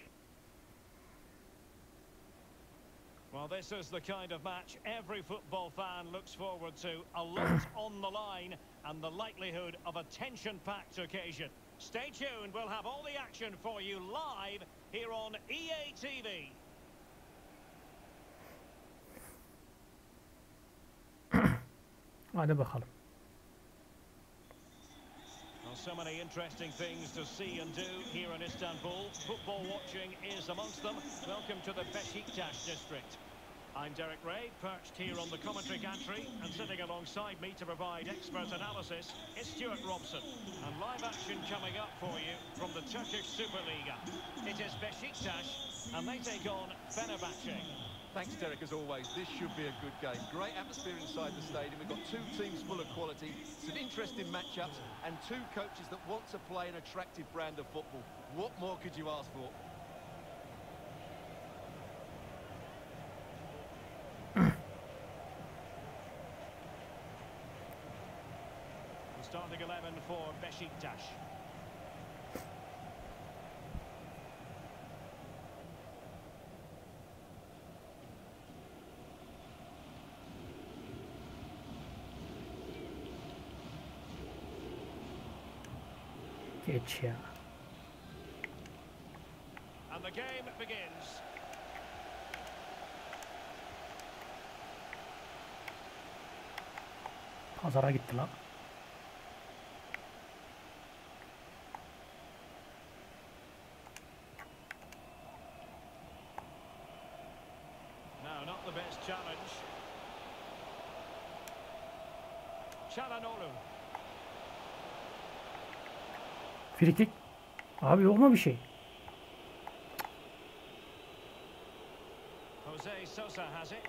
Well, this is the kind of match every football fan looks forward to. A lot on the line and the likelihood of a tension-packed occasion. Stay tuned, we'll have all the action for you live here on E A T V. Hadi bakalım. Well, so many interesting things to see and do here in Istanbul. Football watching is amongst them. Welcome to the Beşiktaş district. I'm Derek Ray, perched here on the commentary gantry, and sitting alongside me to provide expert analysis is Stuart Robson. And live action coming up for you from the Turkish Superliga. It is Beşiktaş, and they take on Fenerbahçe. Thanks, Derek, as always. This should be a good game. Great atmosphere inside the stadium. We've got two teams full of quality, some interesting matchups, and two coaches that want to play an attractive brand of football. What more could you ask for? The starting eleven for Beşiktaş. Geç ya. And the game begins. Pazara gitti lan. No, not the best challenge. Çalhanoğlu. Frikik. Abi yok mu bir şey? Jose Sosa has it.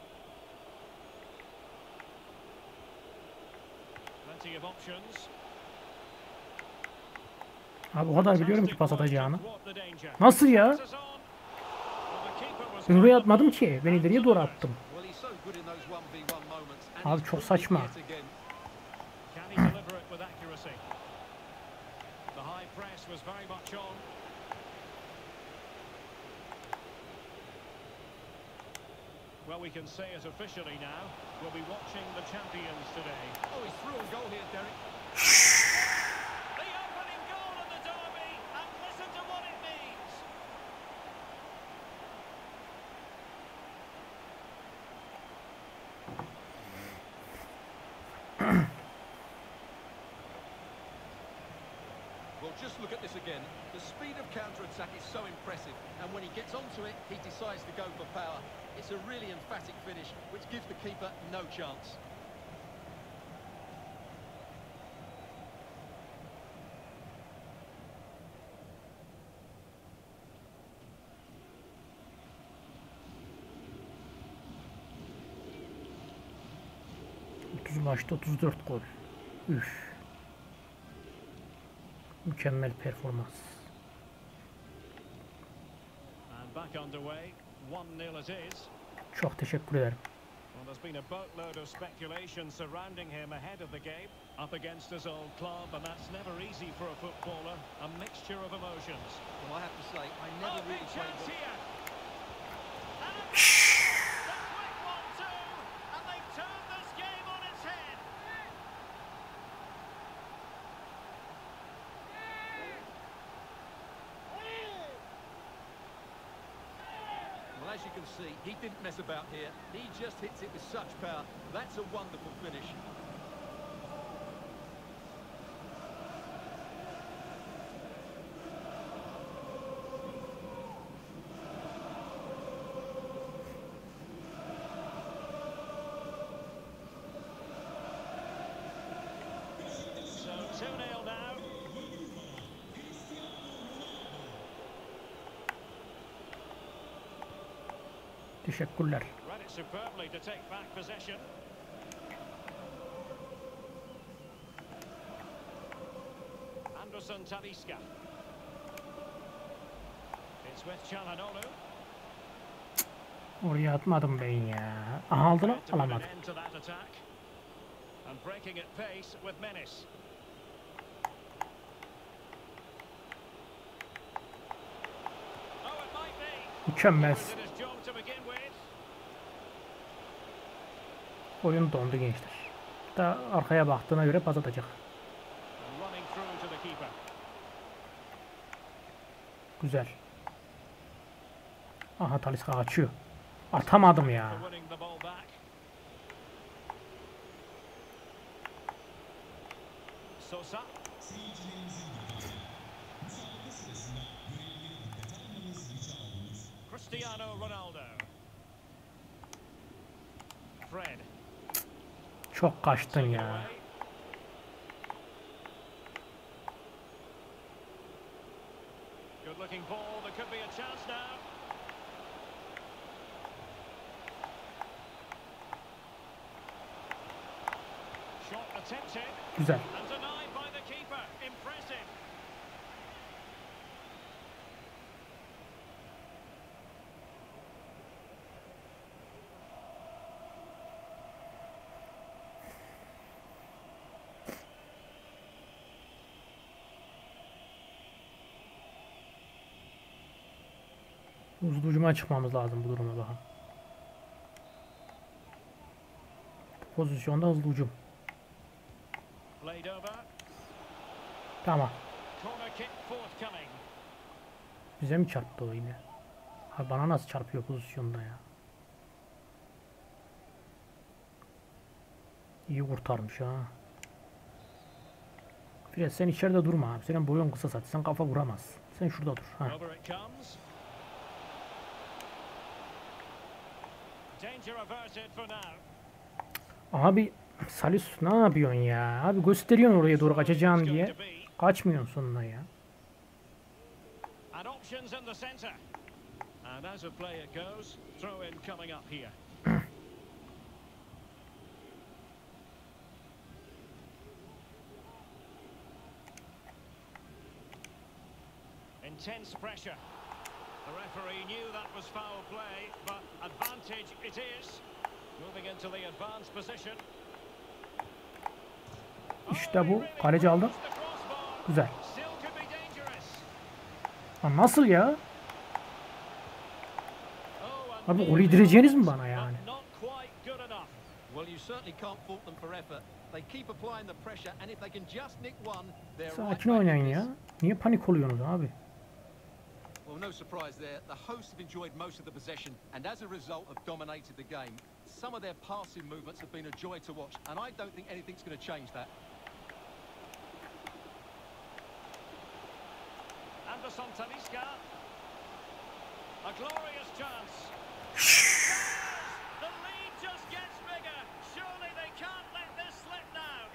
Plenty of options. Abi o kadar biliyorum ki pas atacağını. Nasıl ya? Ben oraya atmadım ki. Ben ileriye doğru attım. Abi çok saçma. Can he deliver it with accuracy? The high press was very much on. Well, we can say it officially now. We'll be watching the champions today. Oh, he's through on goal here, Derek. The opening goal of the derby, and listen to what it means. Well, just look at this again. The speed of counter-attack is so impressive, and when he gets onto it, he decides to go for power. It's a really emphatic finish, which gives the keeper no chance. maçta otuz dört gol. Üf. Mükemmel performans. And back underway. one nil it is. Çok teşekkür ederim. Well, there's been a boatload of speculation surrounding him ahead of the game. Up against his old club, and that's never easy for a footballer. A mixture of emotions. Well, I have to say, I never Oh, really big played chance football. here. And a the quick one too, and they've turned this game on its head. Well, as you can see, he didn't mess about here. He just hits it with such power. That's a wonderful finish. So two nil now. Teşekkürler. Read it superbly to take back possession. Anderson Talisca. It's with Çalhanoğlu. Oraya atmadım ben ya. Aha, aldı lan. To put an Alamadım. end to that attack. And breaking at pace with menace. Oh, it might be. Mükemmel. He did his job to begin with. Oyun dondu gençler. Da arkaya baktığına göre pas atacak. And running through to the keeper. Güzel. Aha, Talisca açıyor. Atamadım ya. For winning the ball back. Sosa. Cristiano Ronaldo. Fred. Çok kaçtın Taken ya. away. Good looking ball. There could be a chance now. Shot attempted Güzel. and denied by the keeper. Impressive. Hızlı hücuma çıkmamız lazım bu duruma bakın. Bu pozisyonda hızlı hücum. Played over. Tamam. Corner kick forthcoming. Bize mi çarptı o yine? Ha, bana nasıl çarpıyor pozisyonda ya? İyi kurtarmış ha. Fred, sen içeride durma abi. Senin boyun kısa zaten. Sen kafa vuramaz. Sen şurada dur. Ha. Over it comes. Danger averted for now. Abi Salih, ne yapıyorsun ya? Abi gösteriyorsun oraya doğru kaçacağım diye. Kaçmıyorsun sonuna ya. And options in the centre. And as a play it goes, throw in coming up here. Intense pressure. The referee knew that was foul play, but advantage it is. Moving into the advanced position. İşte bu. Kaleci aldı. The crossbar Güzel. still could be dangerous. Ha, nasıl ya? Oh, and Abi nearly golü yedireceğiniz mi was, bana yani? but not quite good enough. Well, you certainly can't fault them for effort. They keep applying the pressure, and if they can just nick one, they're right Sakin back oynayın in ya. this. Niye panik oluyorsunuz abi? Well, no surprise there. The hosts have enjoyed most of the possession, and as a result, have dominated the game. Some of their passing movements have been a joy to watch, and I don't think anything's going to change that. Anderson Talisca. A glorious chance. The lead just gets bigger. Surely they can't let this slip now.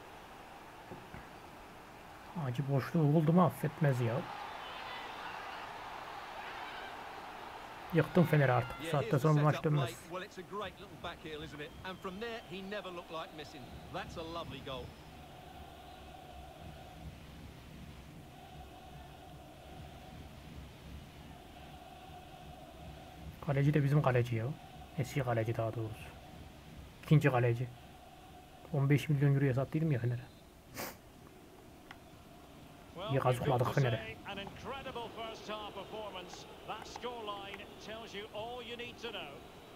Acı boşluğu buldu mu affetmez ya. Yıktım Fener'i artık. Bu Yeah, saatte here's the sonra bu setup maç play. dönmez. Well, it's a great little back heel, isn't it? And from there, he never looked like missing. That's a lovely goal. Kaleci de bizim kaleci ya. Eski kaleci daha doğrusu. İkinci kaleci. on beş milyon euroya sattıydım ya Fener'e. Well, İyi you've got kazıkladık to Fener'e. say, an incredible first half performance. That scoreline tells you all you need to know.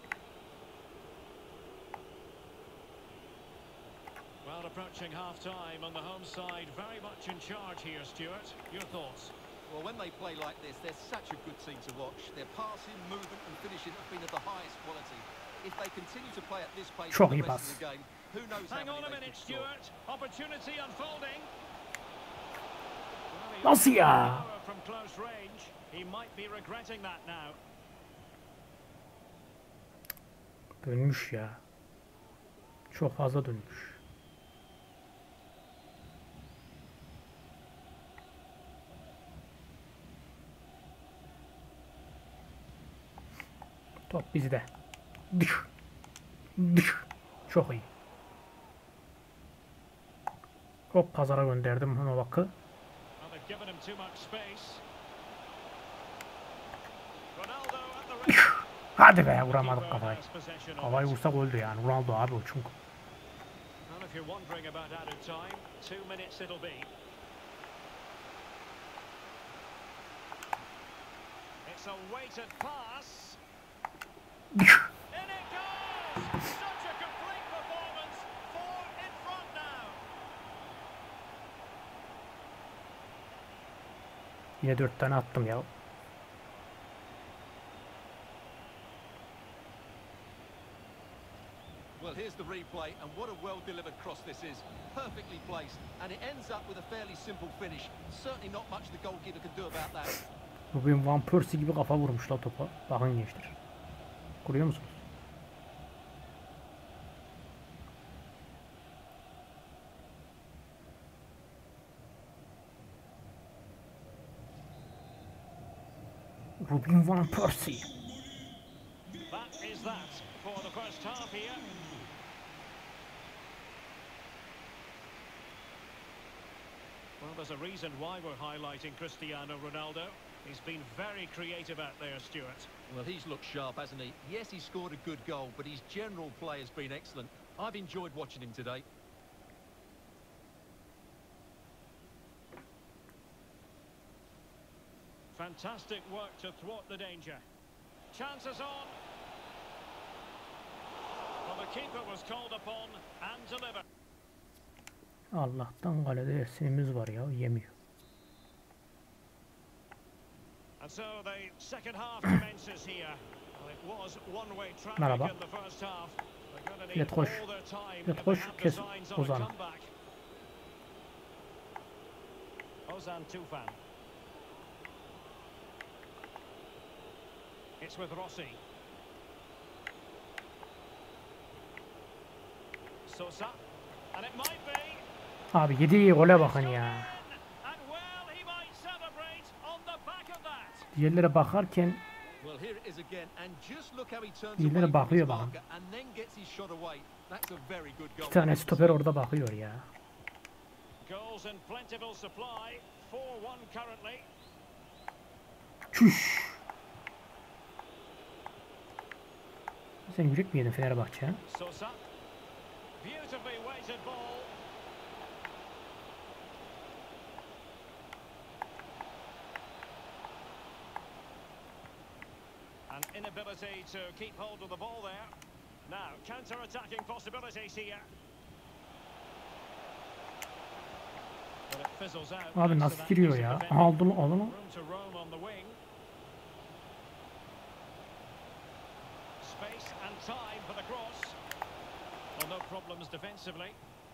Well, approaching half-time on the home side, very much in charge here, Stuart. Your thoughts? Well, when they play like this, they're such a good team to watch. Their passing, movement and finishing have been of the highest quality. If they continue to play at this pace Çok for the iyi rest pas. of the game, who knows how Hang many on a they minute, could score. Stuart. Opportunity unfolding. Well, he Nasıl opened ya? the power from close range. He might be regretting that now. Dönmüş ya. Çok fazla dönmüş. Top bizde. Dış. Dış. Çok iyi. Hop pazara gönderdim ama bakı. Well, they've given him too much space. Ronaldo at the Dış. ready. Hadi be vuramadık kafayı. Has possession of Kafayı it. vursak öldü yani. Ronaldo abi o çünkü. Well, if you're wondering about added time, two minutes it'll be. It's a weighted pass. Dış. In it goes! Such a complete performance. Four in front now. Yine dört tane attım ya. Well, here's the replay, and what a well-delivered cross this is. Perfectly placed, and it ends up with a fairly simple finish. Certainly not much the goalkeeper can do about that. Robin Van Persie gibi kafa vurmuşlar topa. Bakın gençler. Görüyor musunuz? Robin Van Persie. That is that for the first half here. Well, there's a reason why we're highlighting Cristiano Ronaldo. He's been very creative out there, Stuart. Well, he's looked sharp, hasn't he? Yes, he scored a good goal, but his general play has been excellent. I've enjoyed watching him today. Fantastic work to thwart the danger. Chances on. Well, the keeper was called upon and delivered. Allah'tan kalede Ersin'imiz var ya yemiyor. And so the second half commences here. Well, it was one-way traffic Merhaba. in the first half. They're going to need Let koş. all their time Let if koş, they have the kes signs on a Ozan. comeback. Ozan Tufan. It's with Rossi. Sosa. And it might be. Abi yediği gole bakın ya. And well, he might celebrate on the back of that. Diğerlere bakarken Well, here it is again, and just look how he turns Diğerleri away from his bakıyor bakın. marker and then gets his shot away. That's a very good goal. iki tane stoper orada bakıyor ya. Goals in plentiful supply. four one currently. Çüş. Sen yürek mi yedin Fenerbahçe? Sosa. Beautifully weighted ball. An inability to keep hold of the ball there. Now, counter-attacking possibilities here. But it fizzles out. Abi thanks to nasıl that giriyor piece of ya? defending. Aldı mı aldı mı? Room to roam on the wing. Space and time for the cross. Well, no problems defensively.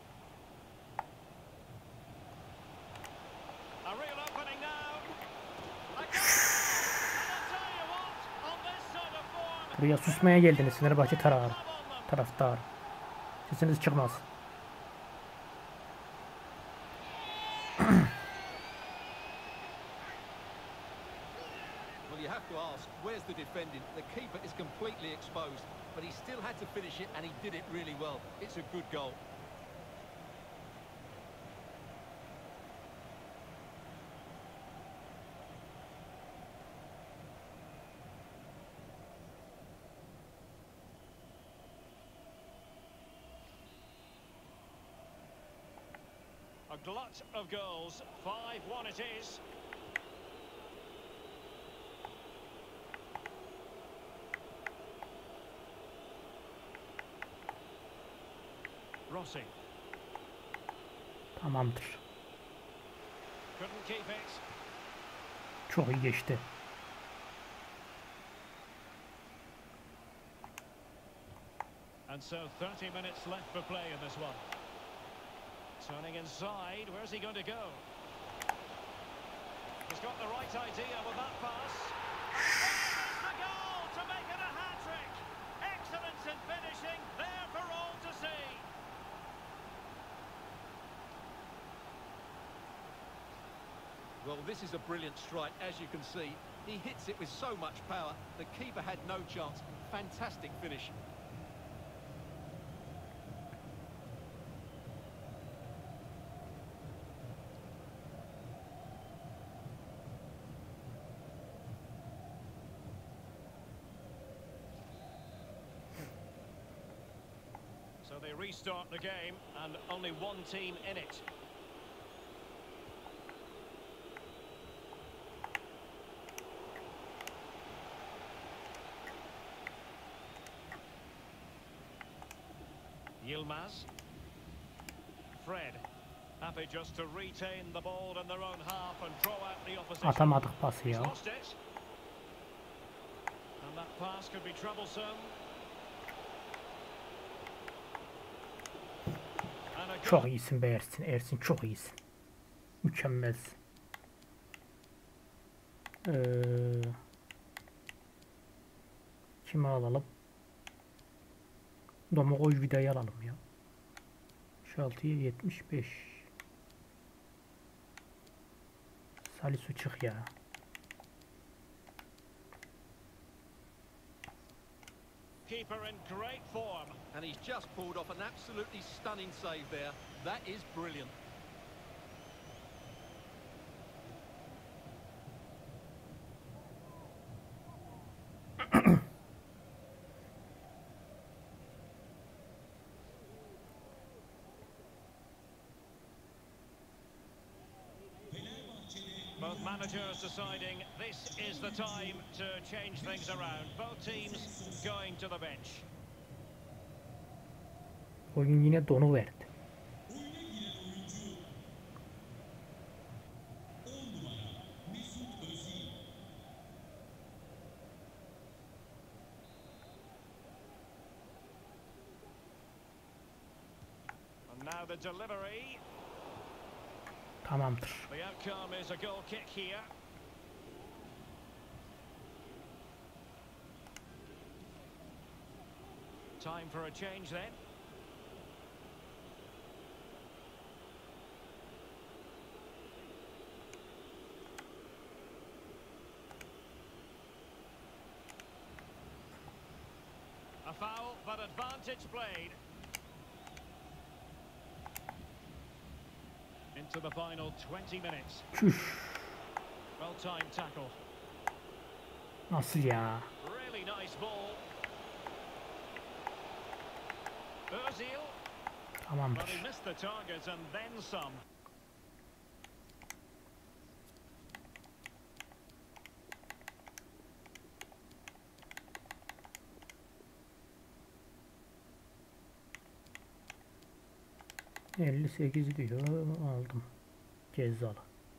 A real opening now. A goal! And I'll tell you what, on this sort of form, Buraya susmaya geldiniz Fenerbahçe taraftarı. club on them. Taraftar. Sesiniz çıkmaz. Well, you have to ask, where's there's the defending. The keeper is completely exposed, but he still had to finish it, and he did it really well. It's a good goal. A glut of goals. five one it is. Rossi. Tamamdır. Couldn't keep it. Çok iyi geçti. And so thirty minutes left for play in this one. Turning inside, where's he going to go? He's got the right idea with that pass. And the goal to make it a hat-trick. Excellence in finishing, there for all to see. Well, this is a brilliant strike, as you can see. He hits it with so much power. The keeper had no chance. Fantastic finish. So they restart the game, and only one team in it. Yilmaz. Fred. Happy just to retain the ball in their own half and draw out the opposition. Atamadık pası He's ya. lost it. And that pass could be troublesome. And a good Çok iyisin be Ersin. Ersin çok iyisin. Mükemmelsin. Ee, kimi alalım? Domagoj Vida'yı alalım ya. altmış altıya yetmiş beş. Salisu çık ya. keeper in great form. And he's just pulled off an absolutely stunning save there. That is brilliant. Both managers deciding this is the time to change things around. Both teams going to the bench. Oyun yine donu verdi. And now the delivery. Tamamdır. The outcome is a goal kick here. Time for a change then. A foul, but advantage played. Into the final twenty minutes. Çüş. Well-timed tackle. Nasıl ya? Really nice ball. Özil. But Tamamdır. he missed the target and then some. elli sekiz diyor. Aldım. Cezalı.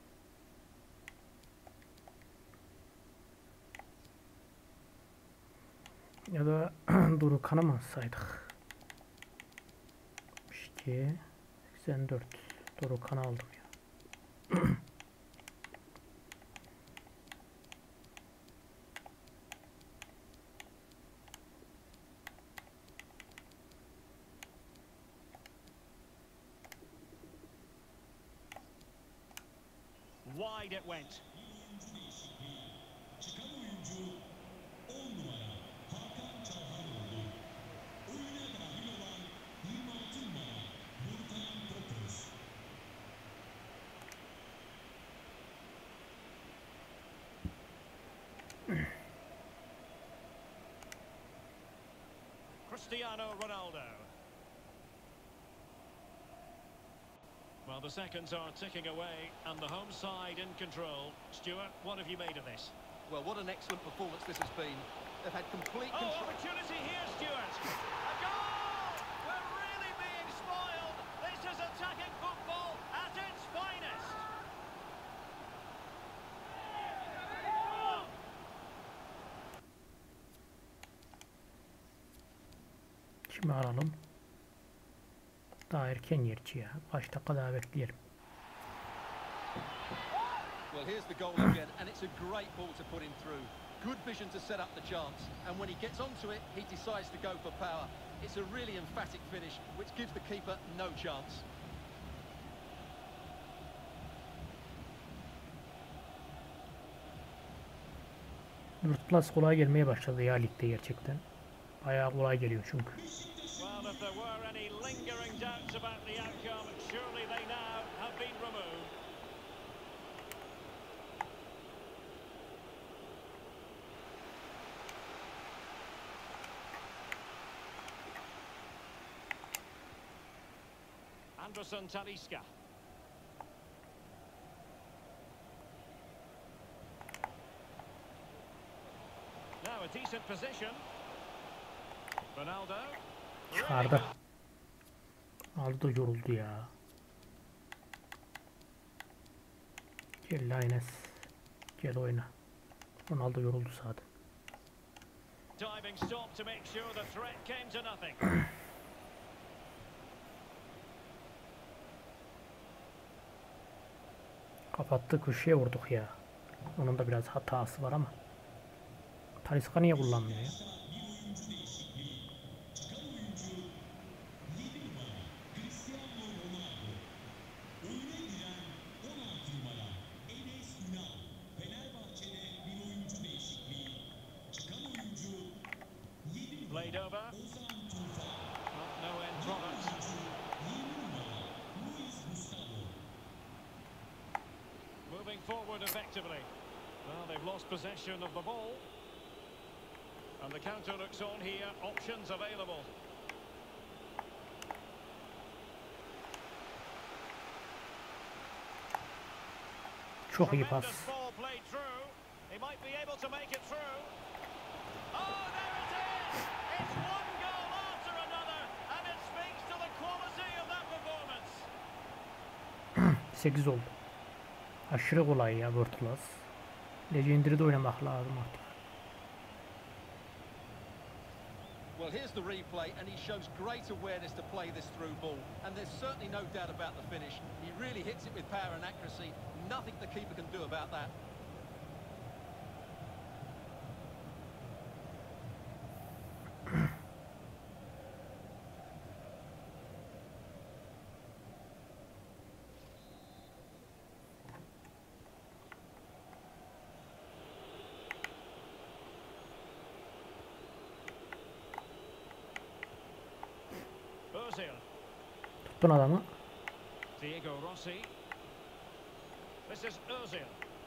Ya da Dorukan'ı mı alsaydık? altmış iki seksen dört. Dorukan'ı aldım ya. Wide it went. Cristiano Ronaldo. Well, the seconds are ticking away, and the home side in control. Stuart, what have you made of this? Well, what an excellent performance this has been. They've had complete Oh, control. opportunity here, Stuart. A goal! We're really being spoiled. This is attacking football at its finest. Kimi alalım? Daha erken yerçi ya. Kaç dakika daha bekleyelim. Well, here's the goal again, and it's a great ball to put him through. Good vision to set up the chance, and when he gets onto it, he decides to go for power. It's a really emphatic finish, which gives the keeper no chance. World Plus kolay gelmeye başladı ya ligde gerçekten. Bayağı kolay geliyor çünkü. Well, if there were any lingering doubts about the outcome, surely they now have been removed. Anderson Talisca. Now a decent position. Ronaldo. Çıkardı. Aldo yoruldu ya. Gel Lainez. Gel oyna. Ronaldo yoruldu zaten. Diving stop to make sure the threat came to nothing. Kapattığı köşeye vurduk ya. Onun da biraz hatası var ama. Talisca niye kullanmıyor ya? Played over. Not no end product. Moving forward effectively. Well, they've lost possession of the ball. And the counter looks on here. Options available. Çok iyi pas. Tremendous ball played through. He might be able to make it through. Oh, there it is! It's one goal after another, and it speaks to the quality of that performance. sekiz oldu. Aşırı kolay ya World Plus. Legendary'de oynamak lazım artık. Well, here's the replay, and he shows great awareness to play this through ball. And there's certainly no doubt about the finish. He really hits it with power and accuracy. Nothing the keeper can do about that. Ozil. Tuttun adamı. Diego Rossi. This is Ozil.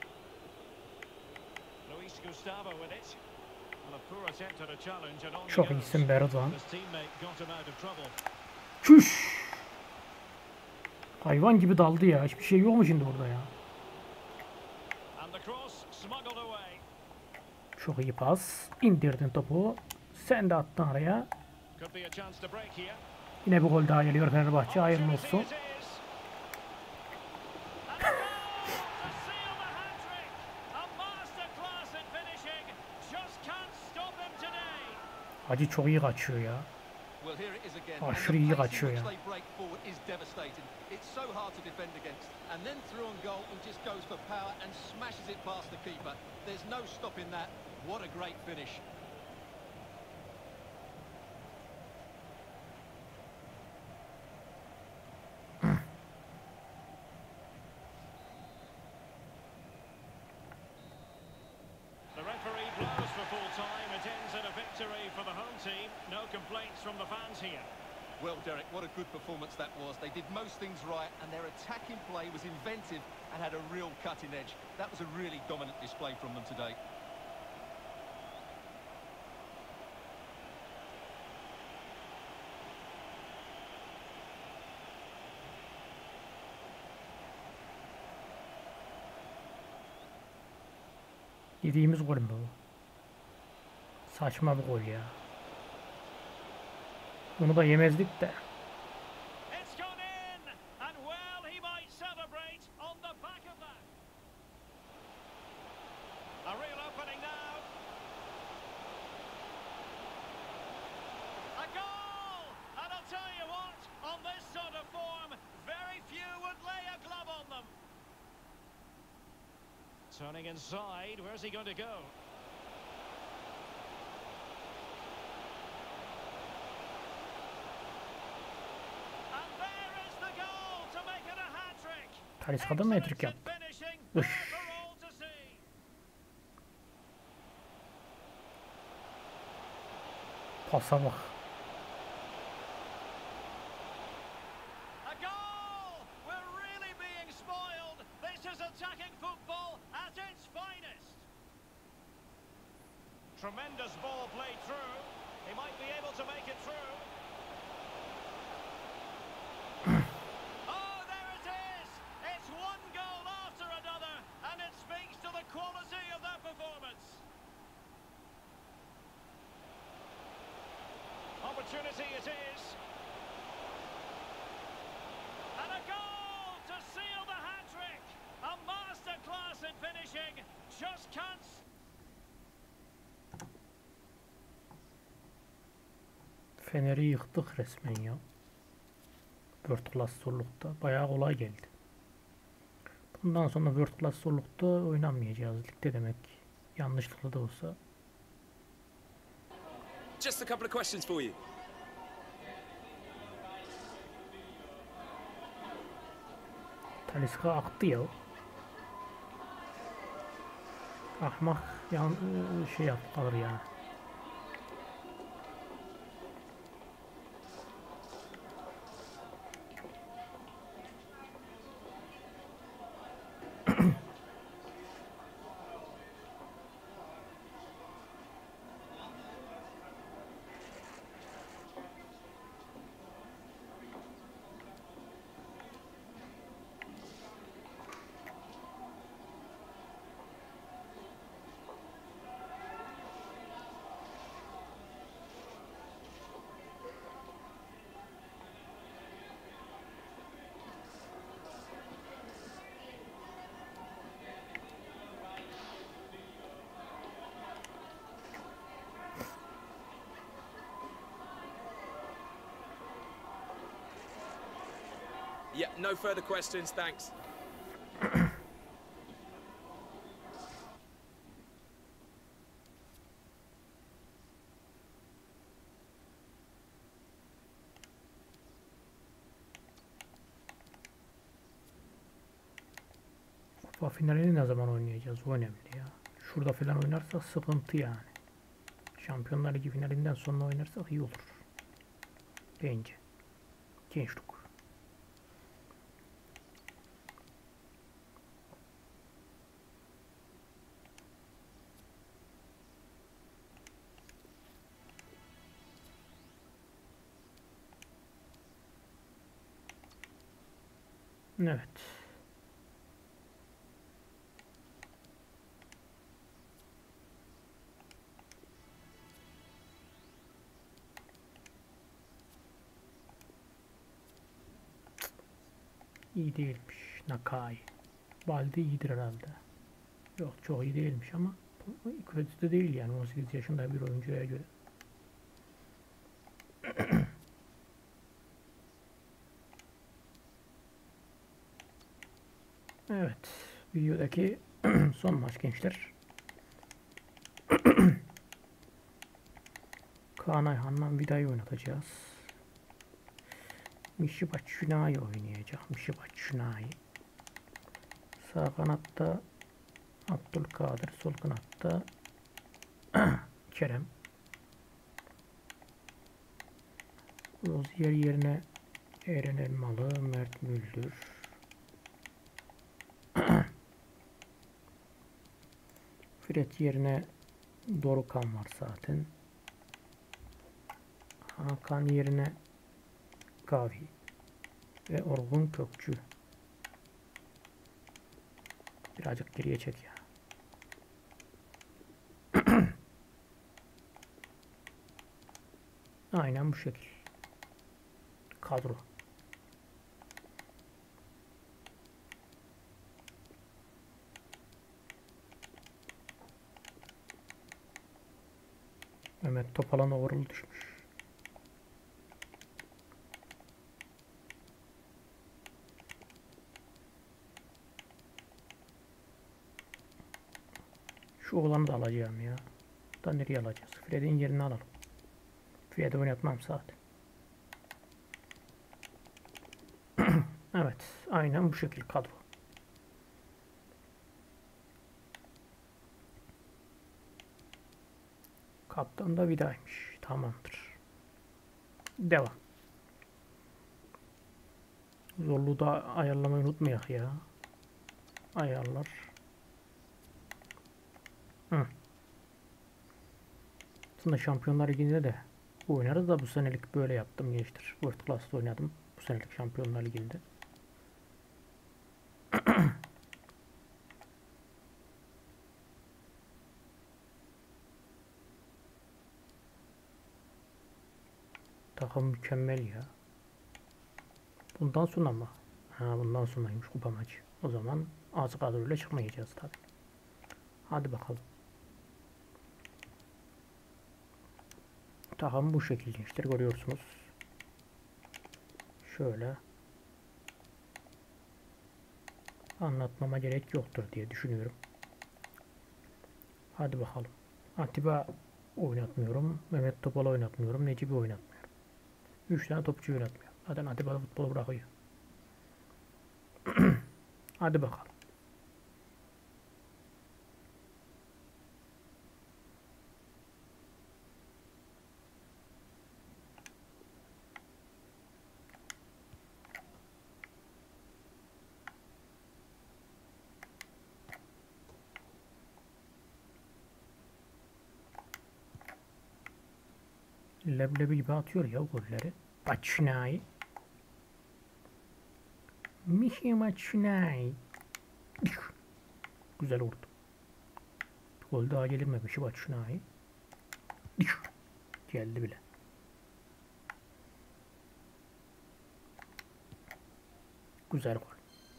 Luis Gustavo with it. And a poor attempt at a challenge, and on he Çok goes. iyisin Berdan. His teammate got him out of trouble. Çüş! Hayvan gibi daldı ya. Hiçbir şey yok mu şimdi burada ya? And the cross smuggled away. Çok iyi pas. İndirdin topu. Sen de attın araya. Could be a chance to break here. Yine bir gol daha geliyor Fenerbahçe. Hayırlı Opportunity olsun. it is. And a goal to seal the hat-trick. A masterclass in finishing. Just can't stop him today. Hacı çok iyi kaçıyor ya. Well, here it is again. And Aşırı the iyi pace in kaçıyor which ya. they break forward is devastating. It's so hard to defend against. And then through on goal, he just goes for power and smashes it past the keeper. There's no stopping that. What a great finish. The referee blows for full time. It ends in a victory for the home team. No complaints from the fans here. Well, Derek, what a good performance that was. They did most things right, and their attacking play was inventive and had a real cutting edge. That was a really dominant display from them today. Yediğimiz gol mü bu? Saçma bir gol ya. Bunu da yemezdik de. It's gone in, and well, he might celebrate on the back of that. A real opening now. A goal! And I'll tell you what, on this sort of form, very few would lay a glove on them. Turning inside, where's he going to go? And there is the goal to make it a hat-trick. Talisca'da mı hat-trick Excellent yaptı? finishing, Üş. there for all to see. Pasa bak. A goal! We're really being spoiled. This is attacking football at its finest. Tremendous ball played through. He might be able to make it through. Oh, there it is! It's one goal after another, and it speaks to the quality of that performance. Opportunity it is. And a goal to seal the hat-trick. A masterclass in finishing. Just can't... s- Fener'i yıktık resmen ya. World Class zorlukta. Bayağı kolay geldi. Bundan sonra World Class zorlukta oynamayacağız ligde demek. Yanlışlıkla da olsa. Just a couple of questions for you. Talisca aktı ya. Ahmak yan şey yaptı kalır yani. Yeah, no further questions, thanks. Kupa finalini ne zaman oynayacağız? O önemli ya. Şurada falan oynarsak sıkıntı yani. Şampiyonlar Ligi finalinden sonra oynarsak iyi olur. Bence. Gençlik. Evet. İyi değilmiş. Nakai. Baldi iyidir herhalde. Yok çok iyi değilmiş ama kötü de değil yani on sekiz yaşında bir oyuncuya göre. Evet. Videodaki son maç gençler. Kaan Ayhan'la Vida'yı oynatacağız. Michy Batshuayi oynayacak. Michy Batshuayi. Sağ kanatta Abdülkadir, sol kanatta Kerem. Rozier yerine Eren Elmalı, Mert Müldür. Fred yerine Dorukhan var zaten. Hakan yerine Gavi ve Orgun Kökçü. Birazcık geriye çek ya. Aynen bu şekil. Kadro. Mehmet Topal'ın overall düşmüş. Şu olanı da alacağım ya. Da nereye alacağız? Fred'in yerini alalım. Fred'i oynatmam zaten. Evet. Aynen bu şekil kadro. Kaptan da Vida'ymış. Tamamdır. Devam. Zorluğu da ayarlamayı unutmayak ya. Ayarlar. Hı. Aslında Şampiyonlar Ligi'nde de oynarız da bu senelik böyle yaptım gençler. World Class'ta oynadım. Bu senelik Şampiyonlar Ligi'nde. Takım mükemmel ya. Bundan sonra mı? Ha, bundan sonraymış kupa maçı. O zaman az kadroyla çıkmayacağız tabi. Hadi bakalım. Takım bu şekilde işte görüyorsunuz. Şöyle. Anlatmama gerek yoktur diye düşünüyorum. Hadi bakalım. Atiba oynatmıyorum. Mehmet Topal oynatmıyorum. Necip'i oynatmıyorum. üç tane topçu oynatmıyor. Zaten Atiba futbolu bırakıyor. Hadi bakalım. Leblebi gibi atıyor ya golleri. Batshuayi. Michi Batshuayi. Güzel vurdu. Gol daha gelmemiş Batshuayi. Geldi bile. Güzel gol.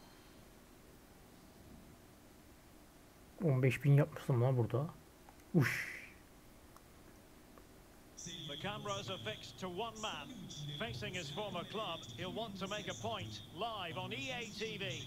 on beş bin yapmışsın lan burada. Uş. The cameras are fixed to one man. Facing his former club, he'll want to make a point live on E A T V.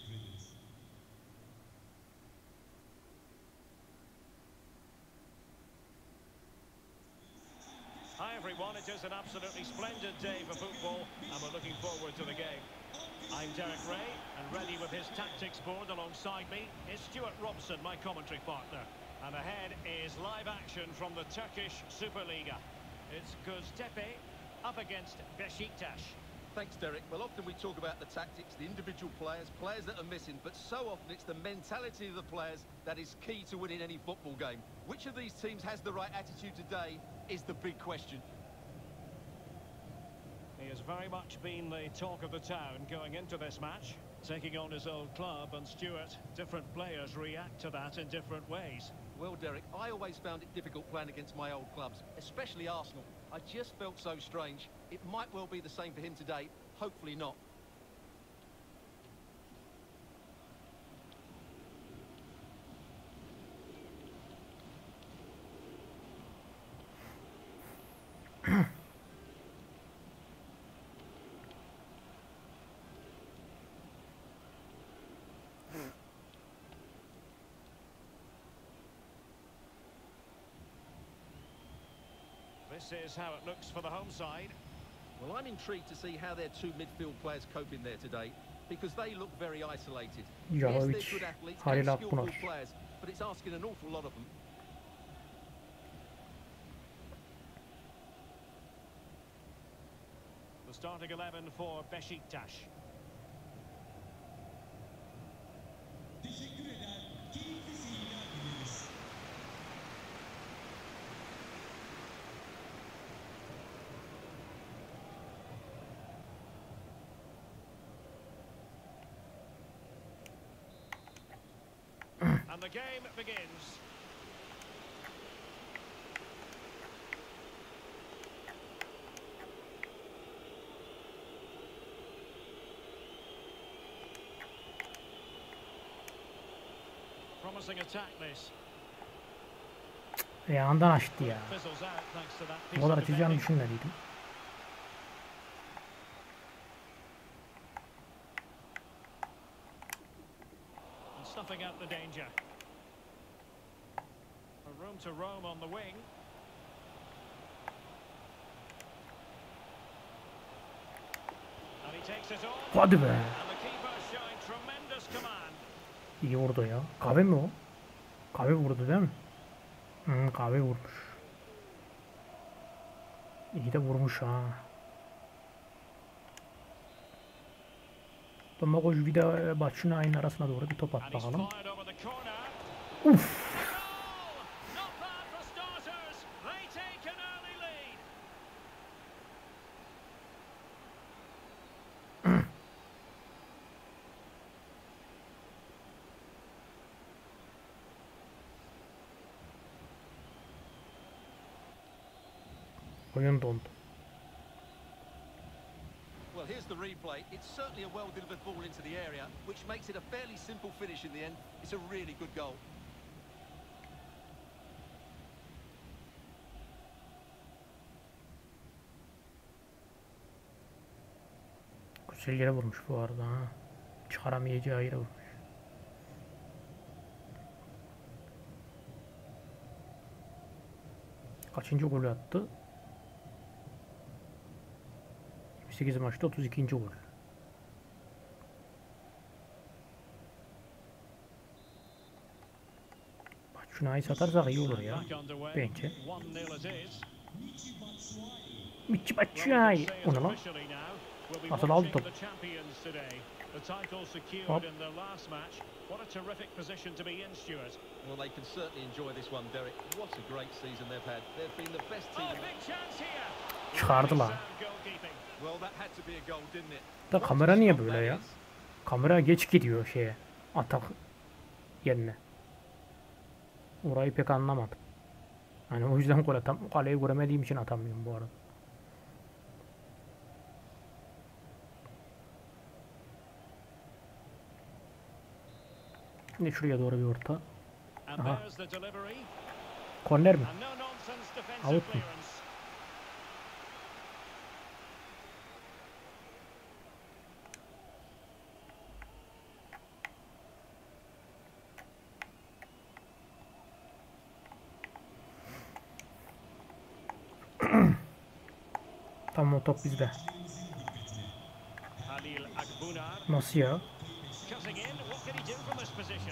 Hi everyone, it is an absolutely splendid day for football and we're looking forward to the game. I'm Derek Ray and ready with his tactics board alongside me is Stuart Robson, my commentary partner. And ahead is live action from the Turkish Superliga. It's Göztepe up against Beşiktaş. Thanks, Derek. Well, often we talk about the tactics, the individual players, players that are missing, but so often it's the mentality of the players that is key to winning any football game. Which of these teams has the right attitude today is the big question. He has very much been the talk of the town going into this match, taking on his old club, and Stuart, different players react to that in different ways. Well, Derek, I always found it difficult playing against my old clubs, especially Arsenal. I just felt so strange. It might well be the same for him today. Hopefully not. This is how it looks for the home side. Well, I'm intrigued to see how their two midfield players cope in there today, because they look very isolated. Yes, they're Jalovic, good athletes Halil and skillful Akbunar. players, but it's asking an awful lot of them. The starting eleven for Beşiktaş. And the game begins. promising attack this. Ayağından açtı ya. Fizzles out thanks to that Bu piece kadar of açacağını defending. düşünmediydim. And snuffing out the danger. A room to roam on the wing. And he takes it on. Hadi be. And the keeper showing tremendous command. İyi vurdu ya. Kahve mi o? Kahve vurdu değil mi? Hı, kahve vurmuş. İyi de vurmuş ha. Tomagoş bir de başına ayın arasına doğru bir top at And he's bakalım. fired over the corner. Uf. Not bad for starters. They take an early lead. Oyun dondu. Well, here's the replay. It's certainly a well-delivered ball into the area, which makes it a fairly simple finish in the end. It's a really good goal. Güzel yere vurmuş bu arada ha. Çıkaramayacağı yere vurmuş. Kaçıncı golü attı? yirmi sekiz maçta otuz ikinci gol. Bak şunu ay satarsak iyi olur ya. Back underway. Bence. one nil it is. Miçi Well, baçı we ay. can say it O ne lan? officially now. We'll be Nasıl aldı watching top? the champions today. The title secured Hop. in their last match. What a terrific position to be in, Stuart. Well, they can certainly enjoy this one, Derek. What a great season they've had. They've been the best team. Oh, in- big chance here. Çıkardı lan. Sound goalkeeping. Well, that had to be a goal, didn't it? Da What a kamera niye stop böyle that ya? is. Kamera geç gidiyor şeye. Atak yerine. Orayı pek anlamadım. Hani o yüzden gol atam kaleyi göremediğim için atamıyorum bu arada. Şimdi şuraya doğru bir orta. And Aha. there's the delivery. Korner mi? And no nonsense defensive Out mu? clearance. Tamam o top bizde. Halil Agbunar Nasıl ya? cutting in. What can he do from this position?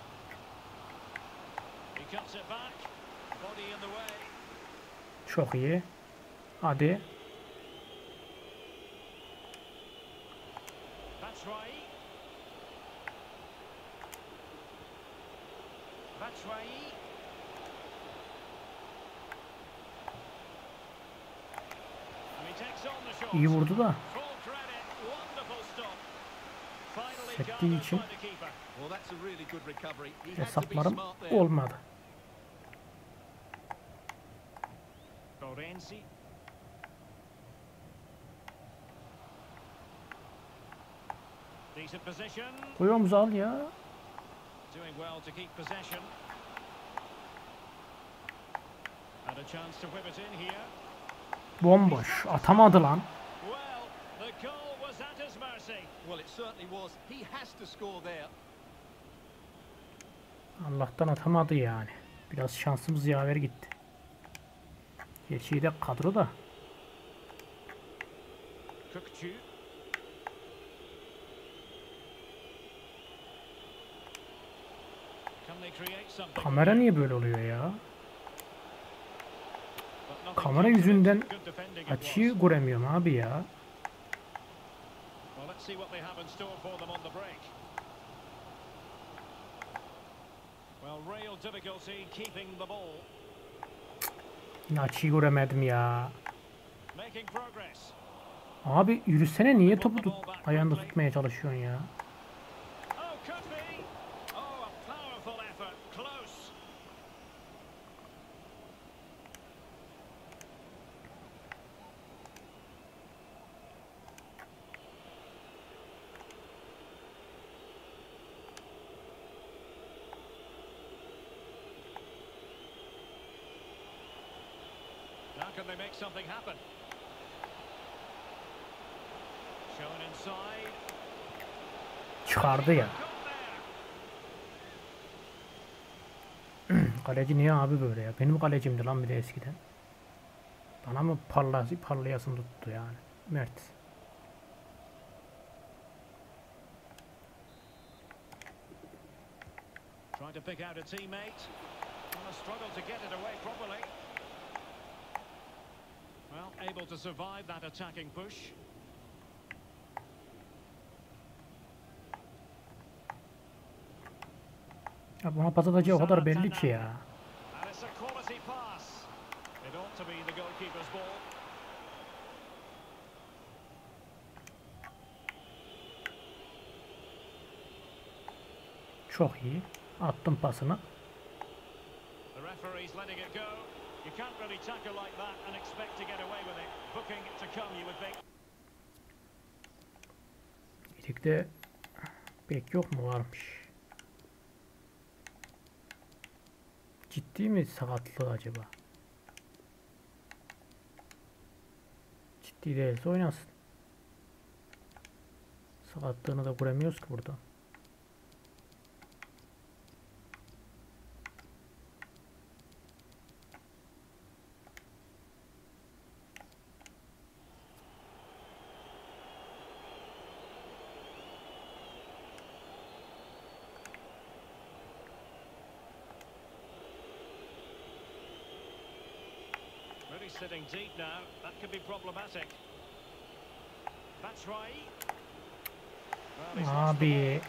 He cuts it back. Body in the way. Çok iyi. Hadi. Batshuayi. Batshuayi. And he takes on the shot. İyi vurdu da. Full credit. Wonderful stop. Finally Sektiği gathered için by the keeper. Well, that's a really good recovery. He had to be hesaplarım smart there. olmadı. Florenzi. Decent position. Koy omuza al ya. Doing well to keep possession. And a chance to whip it in here. Bomboş. Atamadı lan. Well, the goal was at his mercy. Well, it certainly was. He has to score there. Allah'tan atamadı yani. Biraz şansımız yaver gitti. Gerçi de kadro da. Kukçu. Can they create something? Kamera niye böyle oluyor ya? But nothing Kamera came to it. yüzünden Good defending it was. açıyı göremiyorum abi ya. Well, let's see what they have in store for them on the break. Well, real difficulty keeping the ball. Yine açıyı göremedim ya. Making progress. Abi yürüsene, niye topu tut ayağında tutmaya çalışıyorsun ya? Oh, could be. Oh, a powerful effort. Close. can they make something happen? Shown inside. Çıkardı ya. Kaleci niye abi böyle ya? Benim kalecimdi lan bir de eskiden. Bana mı parla parlayasın tuttu yani. Mert. Trying to pick out a teammate. On a struggle to get it away properly. Well, able to survive that attacking push. Ya buna pas atacağı o kadar belli ki ya. And it's a quality pass. It ought to be the goalkeeper's ball. Çok iyi. Attım pasını. The referee's letting it go. You can't really tackle like that and expect to get away with it. Booking to come, you would think. Birlikte pek yok mu varmış? Ciddi mi sakatlığı acaba? Ciddi değilse oynasın. Sakatlığını da göremiyoruz ki burada. Really sitting deep now. That could be problematic. That's right. Well, he's lost the Abi.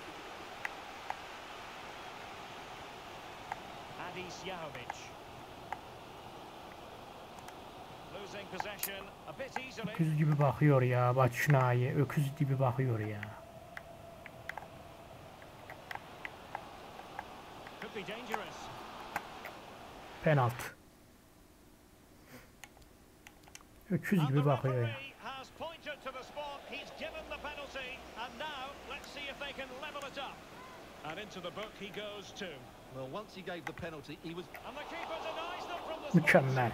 ball. Adis Yahovic. Losing possession a bit easily. Öküz gibi bakıyor ya. Bak şuna ye. Öküz gibi bakıyor ya. Could be dangerous. Penaltı. Öküz And gibi the bakıyor ya. referee has pointed to the spot. He's given the penalty. And now let's see if they can level it up. And into the book he goes too. Well, once he gave the penalty, he was... And the keeper denies them from the spot. Mükemmel.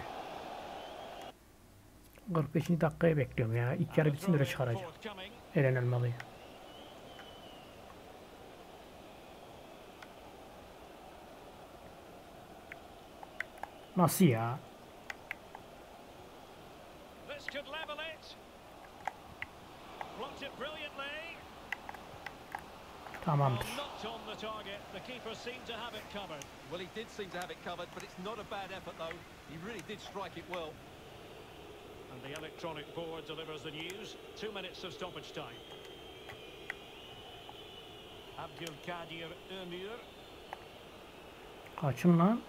kırk beşinci dakikayı bekliyorum ya. İlk yarı bitsin öyle çıkaracağım. Eren Elmalı'yı. Nasıl ya? This could level it. Blocked it brilliantly. Tamamdır. Well, not on the target. The keeper seemed to have it covered. Well, he did seem to have it covered, but it's not a bad effort, though. He really did strike it well. And the electronic board delivers the news. Two minutes of stoppage time. Abdülkadir Ömür. Kaçın lan.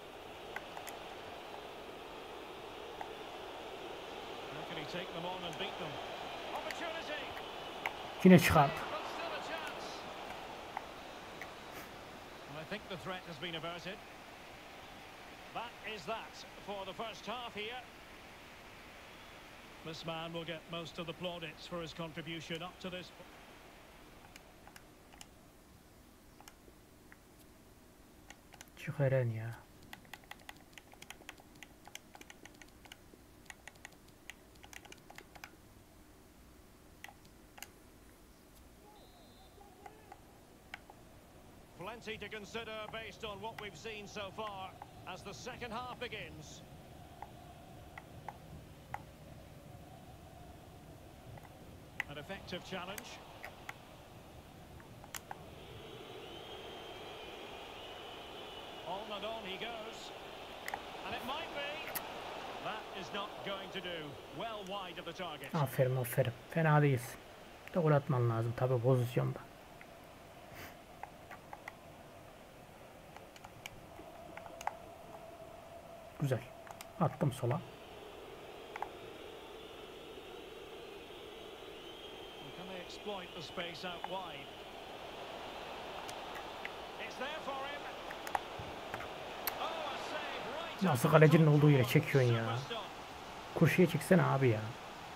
How can he take them on and beat them? Opportunity. Yine çıkardı. But still a chance. And I think the threat has been averted. That is that for the first half here. This man will get most of the plaudits for his contribution up to this point. Çık Eren ya. Plenty to consider based on what we've seen so far as the second half begins. An effective challenge. On and on he goes. And it might be. That is not going to do. Well wide of the target. Aferin aferin. Fena değilsin. De gol atman lazım tabi pozisyonda. Güzel. Attım sola. Can they exploit the space out wide? It's there for him. Oh, a save right. Nasıl kalecinin olduğu yere çekiyorsun ya. Kurşuya çeksene abi ya.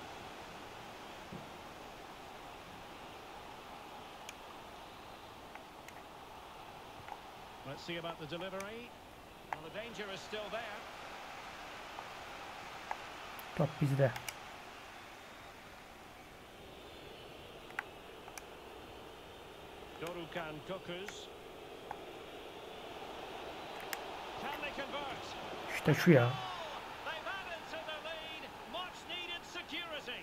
Let's see about the delivery. Well, the danger is still there. Top bizde. Dorukan Kokus. Can they convert? İşte şu ya. They've added to the lead. Much needed security.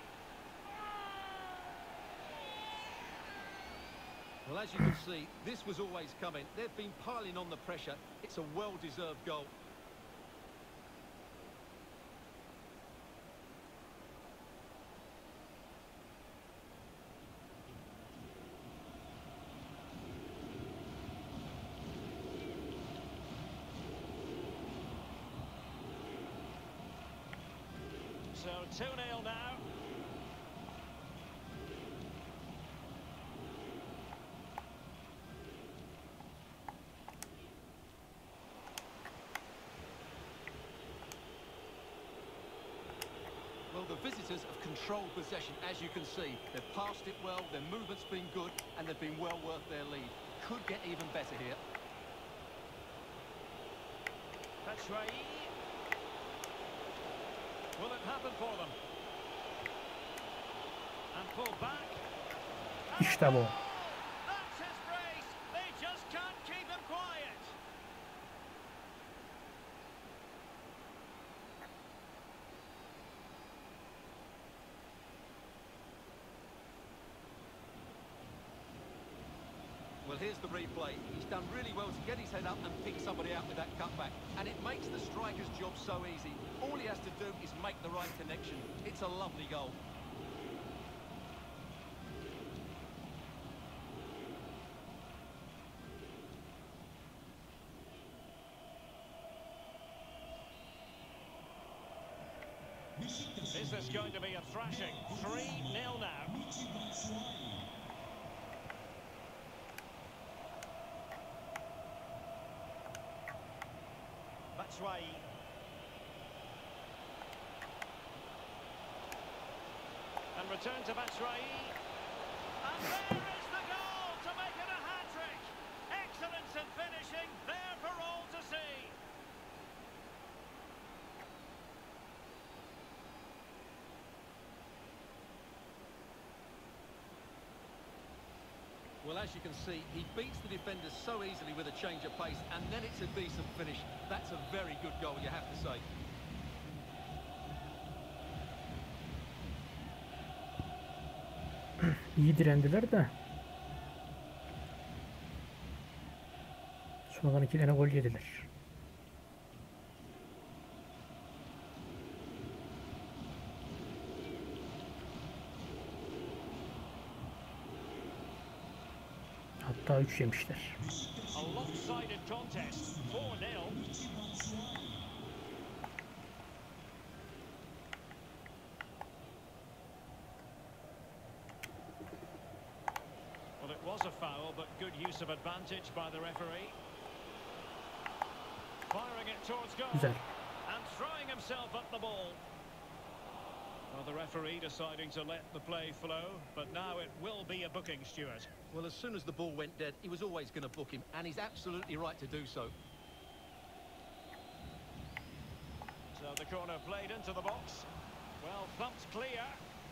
Well, as you can see, this was always coming. They've been piling on the pressure. It's a well-deserved goal. So two nil now. Well, the visitors have controlled possession, as you can see. They've passed it well, their movement's been good, and they've been well worth their lead. Could get even better here. Batshuayi. Will it happen for them? And pull back. İşte bu. That's his brace. They just can't keep him quiet. Well, here's the replay. He's done really well to get his head up and pick somebody out with that cutback. And it makes the striker's job so easy. All he has to do is make the right connection. It's a lovely goal. Is this going to be a thrashing? three nil now. Batshuayi. And return to Batshuayi. And there is the goal to make it a hat-trick. Excellence in finishing, there for all to see. Well, as you can see, he beats the defenders so easily with a change of pace, and then it's a decent finish. That's a very good goal, you have to say. İyi direndiler de. Sonradan iki tane gol yediler. Hatta üç yemişler. A lopsided contest, four nil. Well, it was a foul, but good use of advantage by the referee. Firing it towards goal. Güzel. And throwing himself at the ball. Well, the referee deciding to let the play flow, but now it will be a booking, Stuart. Well, as soon as the ball went dead, he was always going to book him, and he's absolutely right to do so. So the corner played into the box. Well, thumped clear.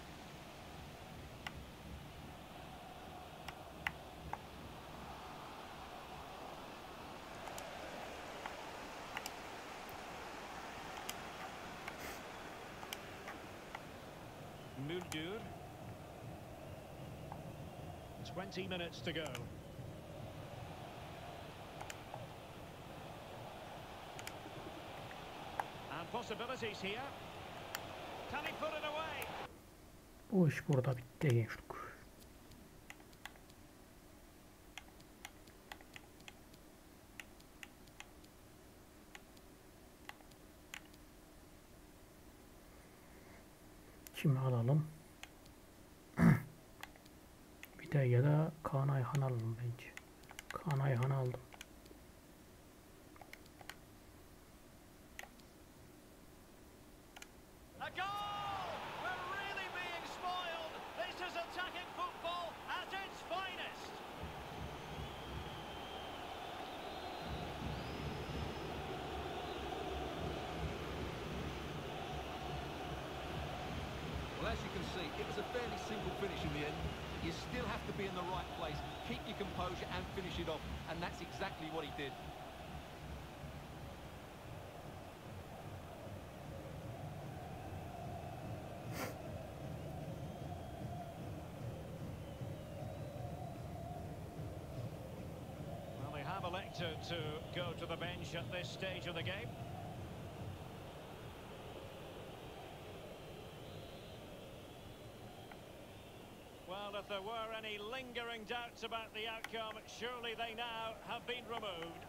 Muldur. twenty minutes to go. And possibilities here. Can he put it away? Bu iş burada bitti gençlik. Kimi alalım? Bir de ya da Kaan Ayhan alalım bence. Kaan Ayhan aldım. A goal! We're really being spoiled. This is attacking football at its finest. line, you still have to be in the right place, keep your composure and finish it off, and that's exactly what he did. Well, they have elected to go to the bench at this stage of the game. Well, if there were any lingering doubts about the outcome, surely they now have been removed.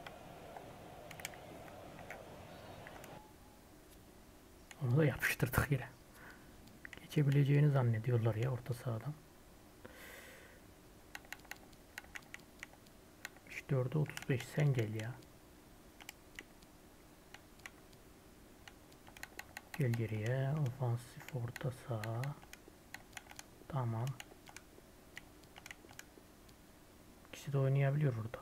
Onu da yapıştırdık yine. Geçebileceğini zannediyorlar ya orta sahadan. üç dörde otuz beş, sen gel ya. Gel geriye. Ofansif orta saha. Tamam. İkisi de oynayabiliyor burada.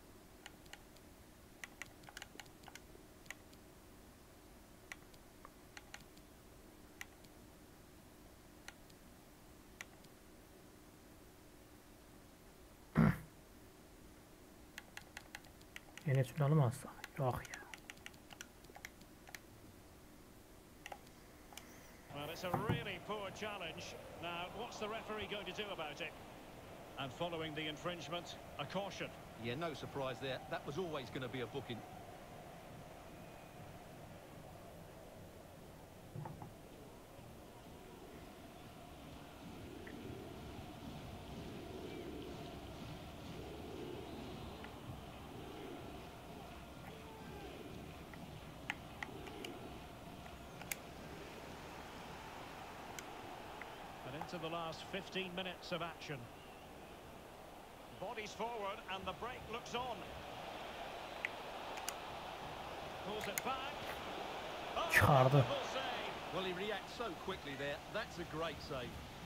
Enes Ünal'ı mı alsam? Yok ya. Well, it's a really poor challenge. Now, what's the referee going to do about it? And following the infringement, a caution. Yeah, no surprise there. That was always going to be a booking. And into the last fifteen minutes of action. Bodies forward and the break looks on. Pulls it back. Oh, Çıkardı. wonderful save. Well, he reacts so quickly there. That's a great save.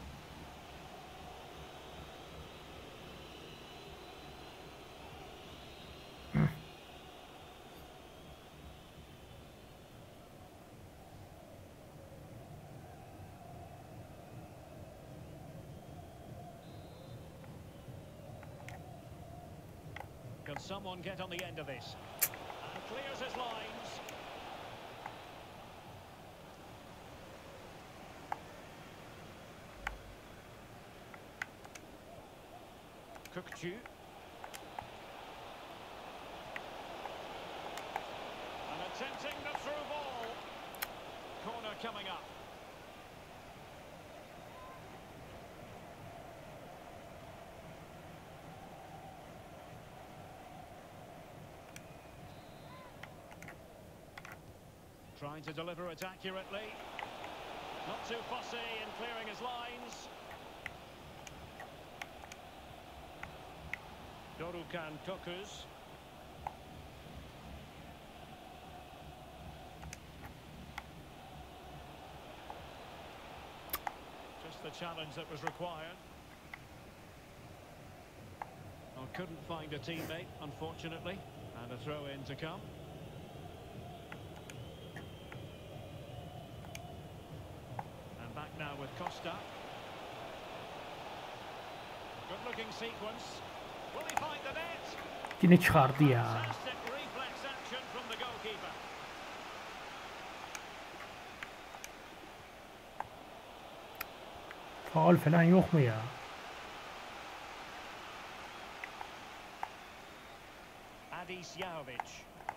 Can someone get on the end of this? And clears his lines. Kukçu. And attempting the through ball. Corner coming up. Trying to deliver it accurately. Not too fussy in clearing his lines. Dorukhan Kokuz. Just the challenge that was required. Oh, couldn't find a teammate, unfortunately. And a throw in to come. Back now with Costa. Good looking sequence. Will he find the net? Yine çıkardı ya. Fantastic reflex action from the goalkeeper. Faul falan yok mu ya? Adis Yahovic.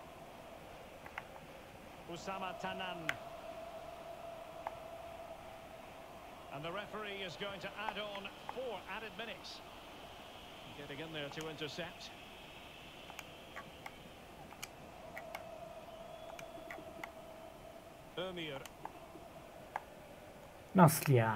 Usama Tanan. And the referee is going to add on four added minutes. Getting in there to intercept. Ömür. Nasıl ya?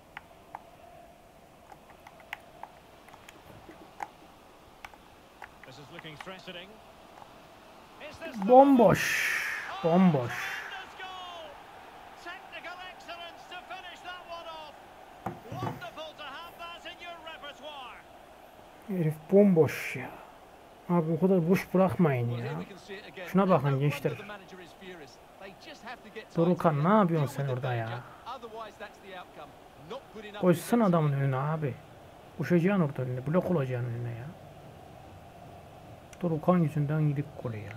This is looking threatening. Is this the Bomboş. Bomboş. tremendous goal? Technical excellence to finish that one off. Wonderful to have that in your repertoire. Herif bomboş ya. Abi o kadar boş bırakmayın Well, here ya. we can see it again. Şuna bakın No wonder gençler. the manager is furious. They just have to get Dorukhan, time ne to yapıyorsun deal sen with the orada ya? danger. Otherwise, that's the outcome. Not good enough Koşsana defense. adamın önüne abi. Koşacaksın orada önüne. Blok olacaksın önüne ya. Dorukan yüzünden yedik golü ya.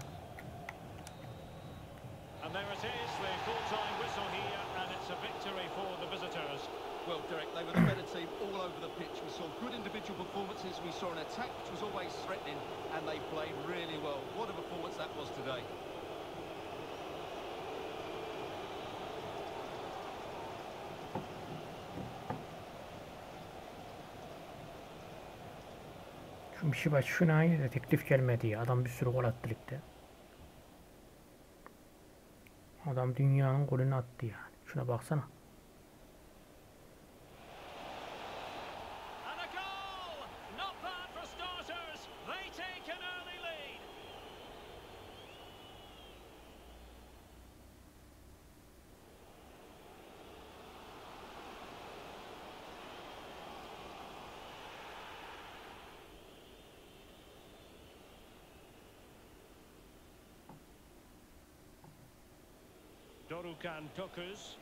And there it is, the full-time whistle here, and it's a victory for the visitors. Well, Derek, they were the better team all over the pitch. We saw good individual performances. We saw an attack which was always threatening, and they played really well. What a performance that was today. Şu Mişibaş şuna de teklif gelmedi ya. Adam bir sürü gol attı ligde. Adam dünyanın golünü attı yani. Şuna baksana. And a goal! Not bad for starters. They take an early lead. Dorukan Tokus.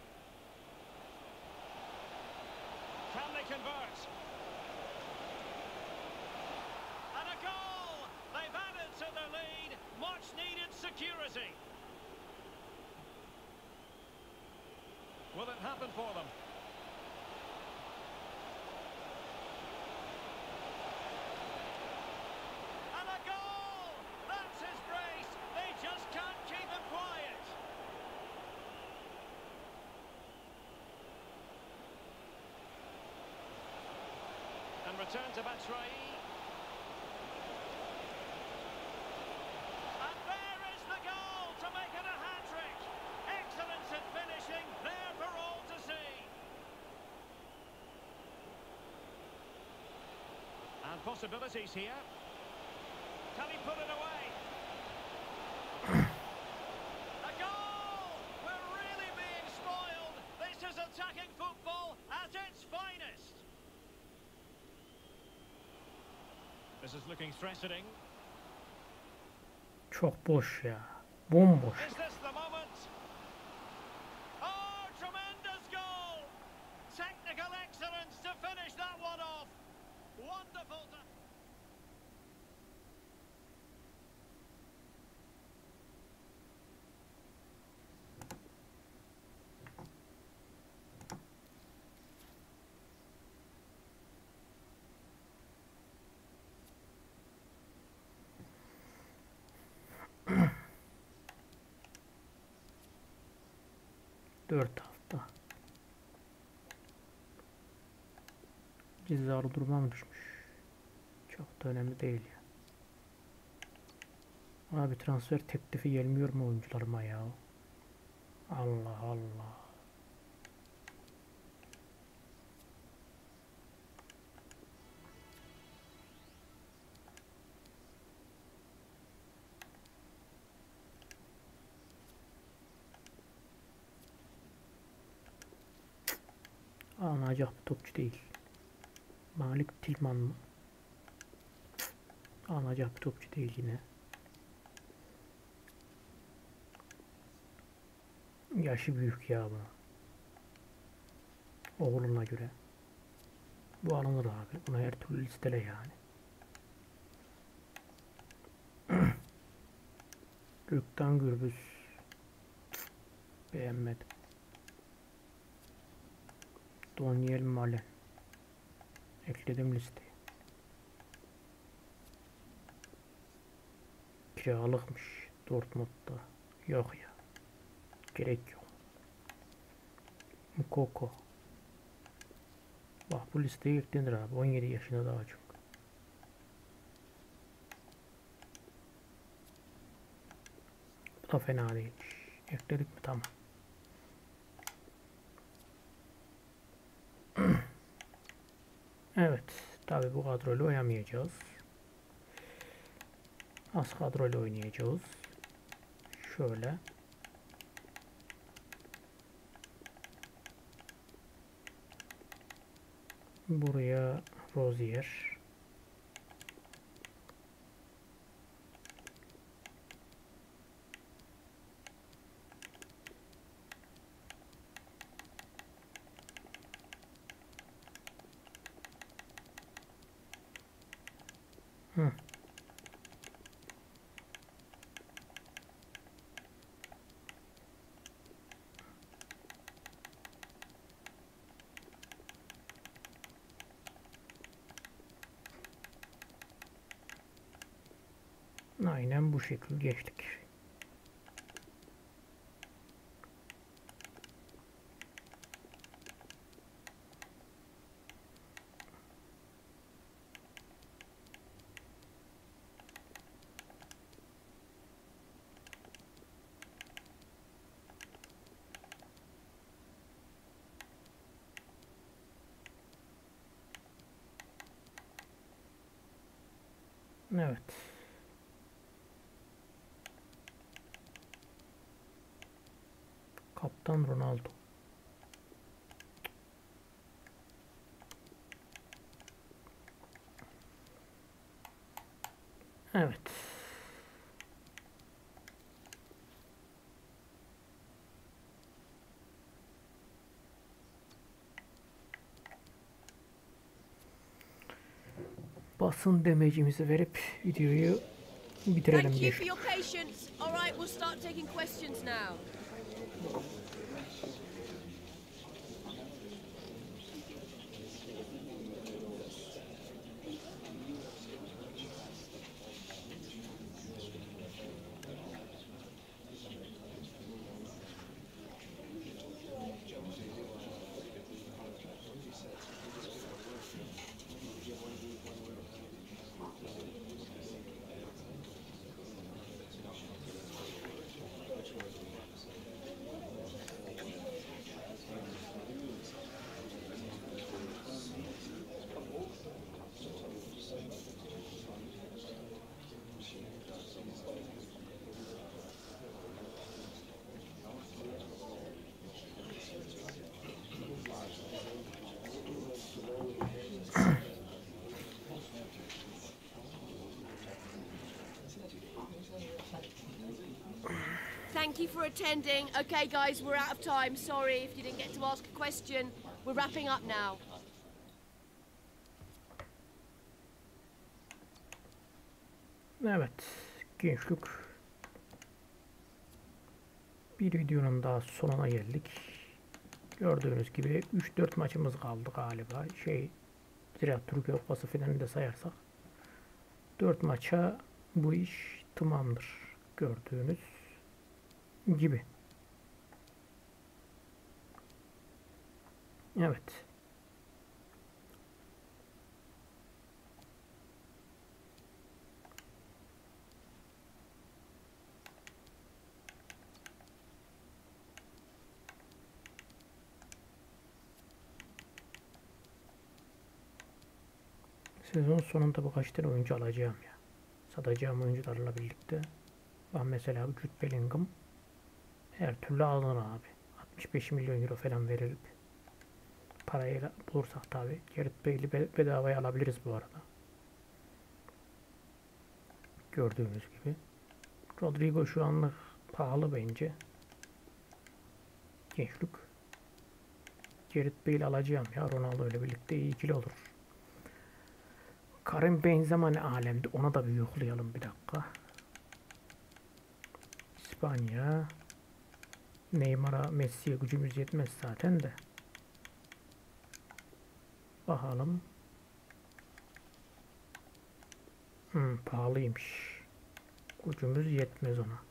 Can they convert? And a goal! They've added to the lead. Much needed security. Will it happen for them? And a goal! That's his brace. They just can't keep him quiet. And return to Batshuayi. And there is the goal to make it a hat-trick. Excellence in finishing, there for all to see. And possibilities here. Can he put it away? A goal! We're really being spoiled. This is attacking football at its finest. This is looking threatening. Çok boş ya. Bomboş. Is this the moment? Oh, tremendous goal! Technical excellence to finish that one off. Wonderful to... Dört hafta. Cezalı duruma mı düşmüş? Çok da önemli değil ya. Abi transfer teklifi gelmiyor mu oyuncularıma ya? Allah Allah. Alınacak bir topçu değil. Malik Tilman mı? Alınacak bir topçu değil yine. Yaşı büyük ya bu. Oğluna göre. Bu alınır abi. Bunu her türlü listele yani. Gökten Gürbüz. Beğenmedim. Daniel Malen. Ekledim listeye. Kiralıkmış Dortmund'da. Yok ya. Gerek yok. Mukoko. Bak bu listeye eklenir abi. on yedi yaşında daha çok. Bu da fena değilmiş. Ekledik mi? Tamam. Evet. Tabi bu kadroyla oynamayacağız. Az kadroyla oynayacağız. Şöyle. Buraya Rozier. Hı. Aynen bu şekilde geçtik. Evet. Kaptan Ronaldo. Evet. Basın demecimizi verip videoyu bitirelim Thank you for gençler. your patience. All right, we'll start taking questions now. Thank you for attending. Okay, guys, we're out of time. Sorry if you didn't get to ask a question. We're wrapping up now. Evet. Gençlik. Bir videonun daha sonuna geldik. Gördüğünüz gibi üç dört maçımız kaldı galiba. Şey, Ziraat Türkiye Kupası finalini de sayarsak dört maça bu iş tamamdır. Gördüğünüz gibi. Evet. Sezon sonunda birkaç tane oyuncu alacağım ya. Satacağım oyuncularla birlikte. Ben mesela Jude Bellingham her türlü alınır abi. altmış beş milyon euro falan verilip parayı bulursak tabi. Gareth Bale'i bedavaya alabiliriz bu arada. Gördüğünüz gibi. Rodrigo şu anlık pahalı bence. Gençlik. Gareth Bale alacağım ya. Ronaldo ile birlikte iyi ikili olur. Karim Benzema ne alemdi? Ona da bir yoklayalım bir dakika. İspanya. Neymar'a, Messi'ye gücümüz yetmez zaten de. Bakalım. Hmm, pahalıymış. Gücümüz yetmez ona.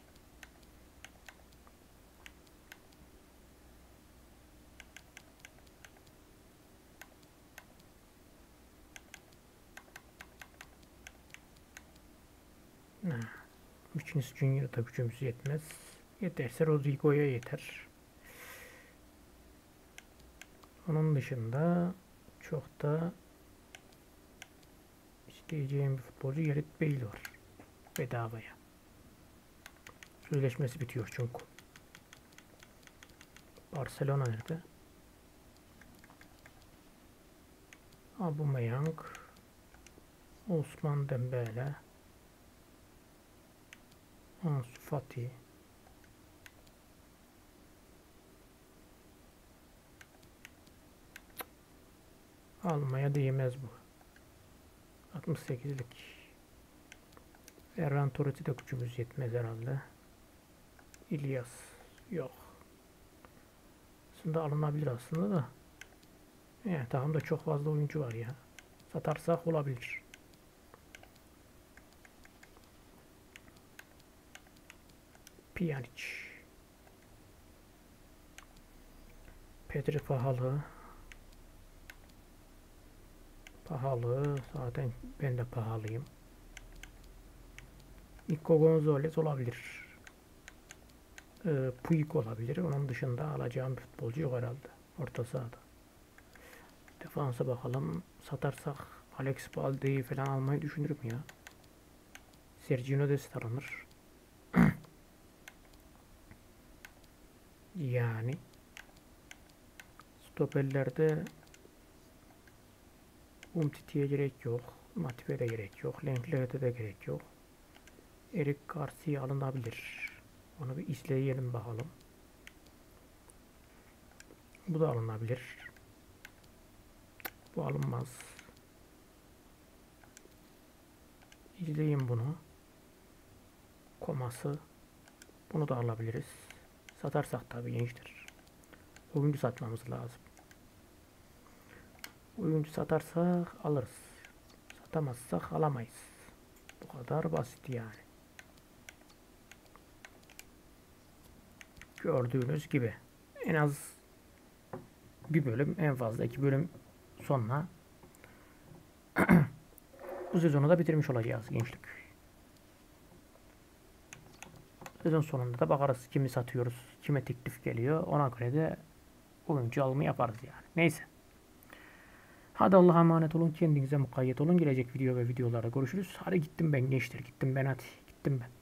Ha. Üçüncü Junior'da gücümüz yetmez. Yeterse Rodrigo'ya yeter. Onun dışında çok da isteyeceğim bir futbolcu Gareth Bale var. Bedavaya. Sözleşmesi bitiyor çünkü. Barcelona nerede? Aubameyang, Osman Dembele, Ansu Fati. Almaya değmez bu. altmış sekizlik. Ferran Torres'i de gücümüz yetmez herhalde. İlyas yok. Aslında alınabilir aslında da. Yani takımda çok fazla oyuncu var ya. Satarsak olabilir. Pjanic. Pedri pahalı. Pahalı. Zaten ben de pahalıyım. Nico Gonzalez olabilir. Ee, Puig olabilir. Onun dışında alacağım futbolcu yok herhalde. Orta sahada. Defansa bakalım. Satarsak Alex Balde'yi falan almayı düşünürüm ya. Sergio Dest alınır. Yani stoperlerde Umtiti'ye gerek yok. Matip'e de gerek yok. Lenglet'e de gerek yok. Eric Garcia alınabilir. Onu bir izleyelim bakalım. Bu da alınabilir. Bu alınmaz. İzleyin bunu. Koması. Bunu da alabiliriz. Satarsak tabii gençler. Oyuncu satmamız lazım. Oyuncu satarsak alırız. Satamazsak alamayız. Bu kadar basit yani. Gördüğünüz gibi en az bir bölüm, en fazla iki bölüm sonra bu sezonu da bitirmiş olacağız gençlik. Sezon sonunda da bakarız kimi satıyoruz, kime teklif geliyor, ona göre de oyuncu alımı yaparız yani. Neyse. Hadi Allah'a emanet olun, kendinize mukayyet olun. Gelecek video ve videolarda görüşürüz. Hadi gittim ben gençler, gittim ben hadi, gittim ben.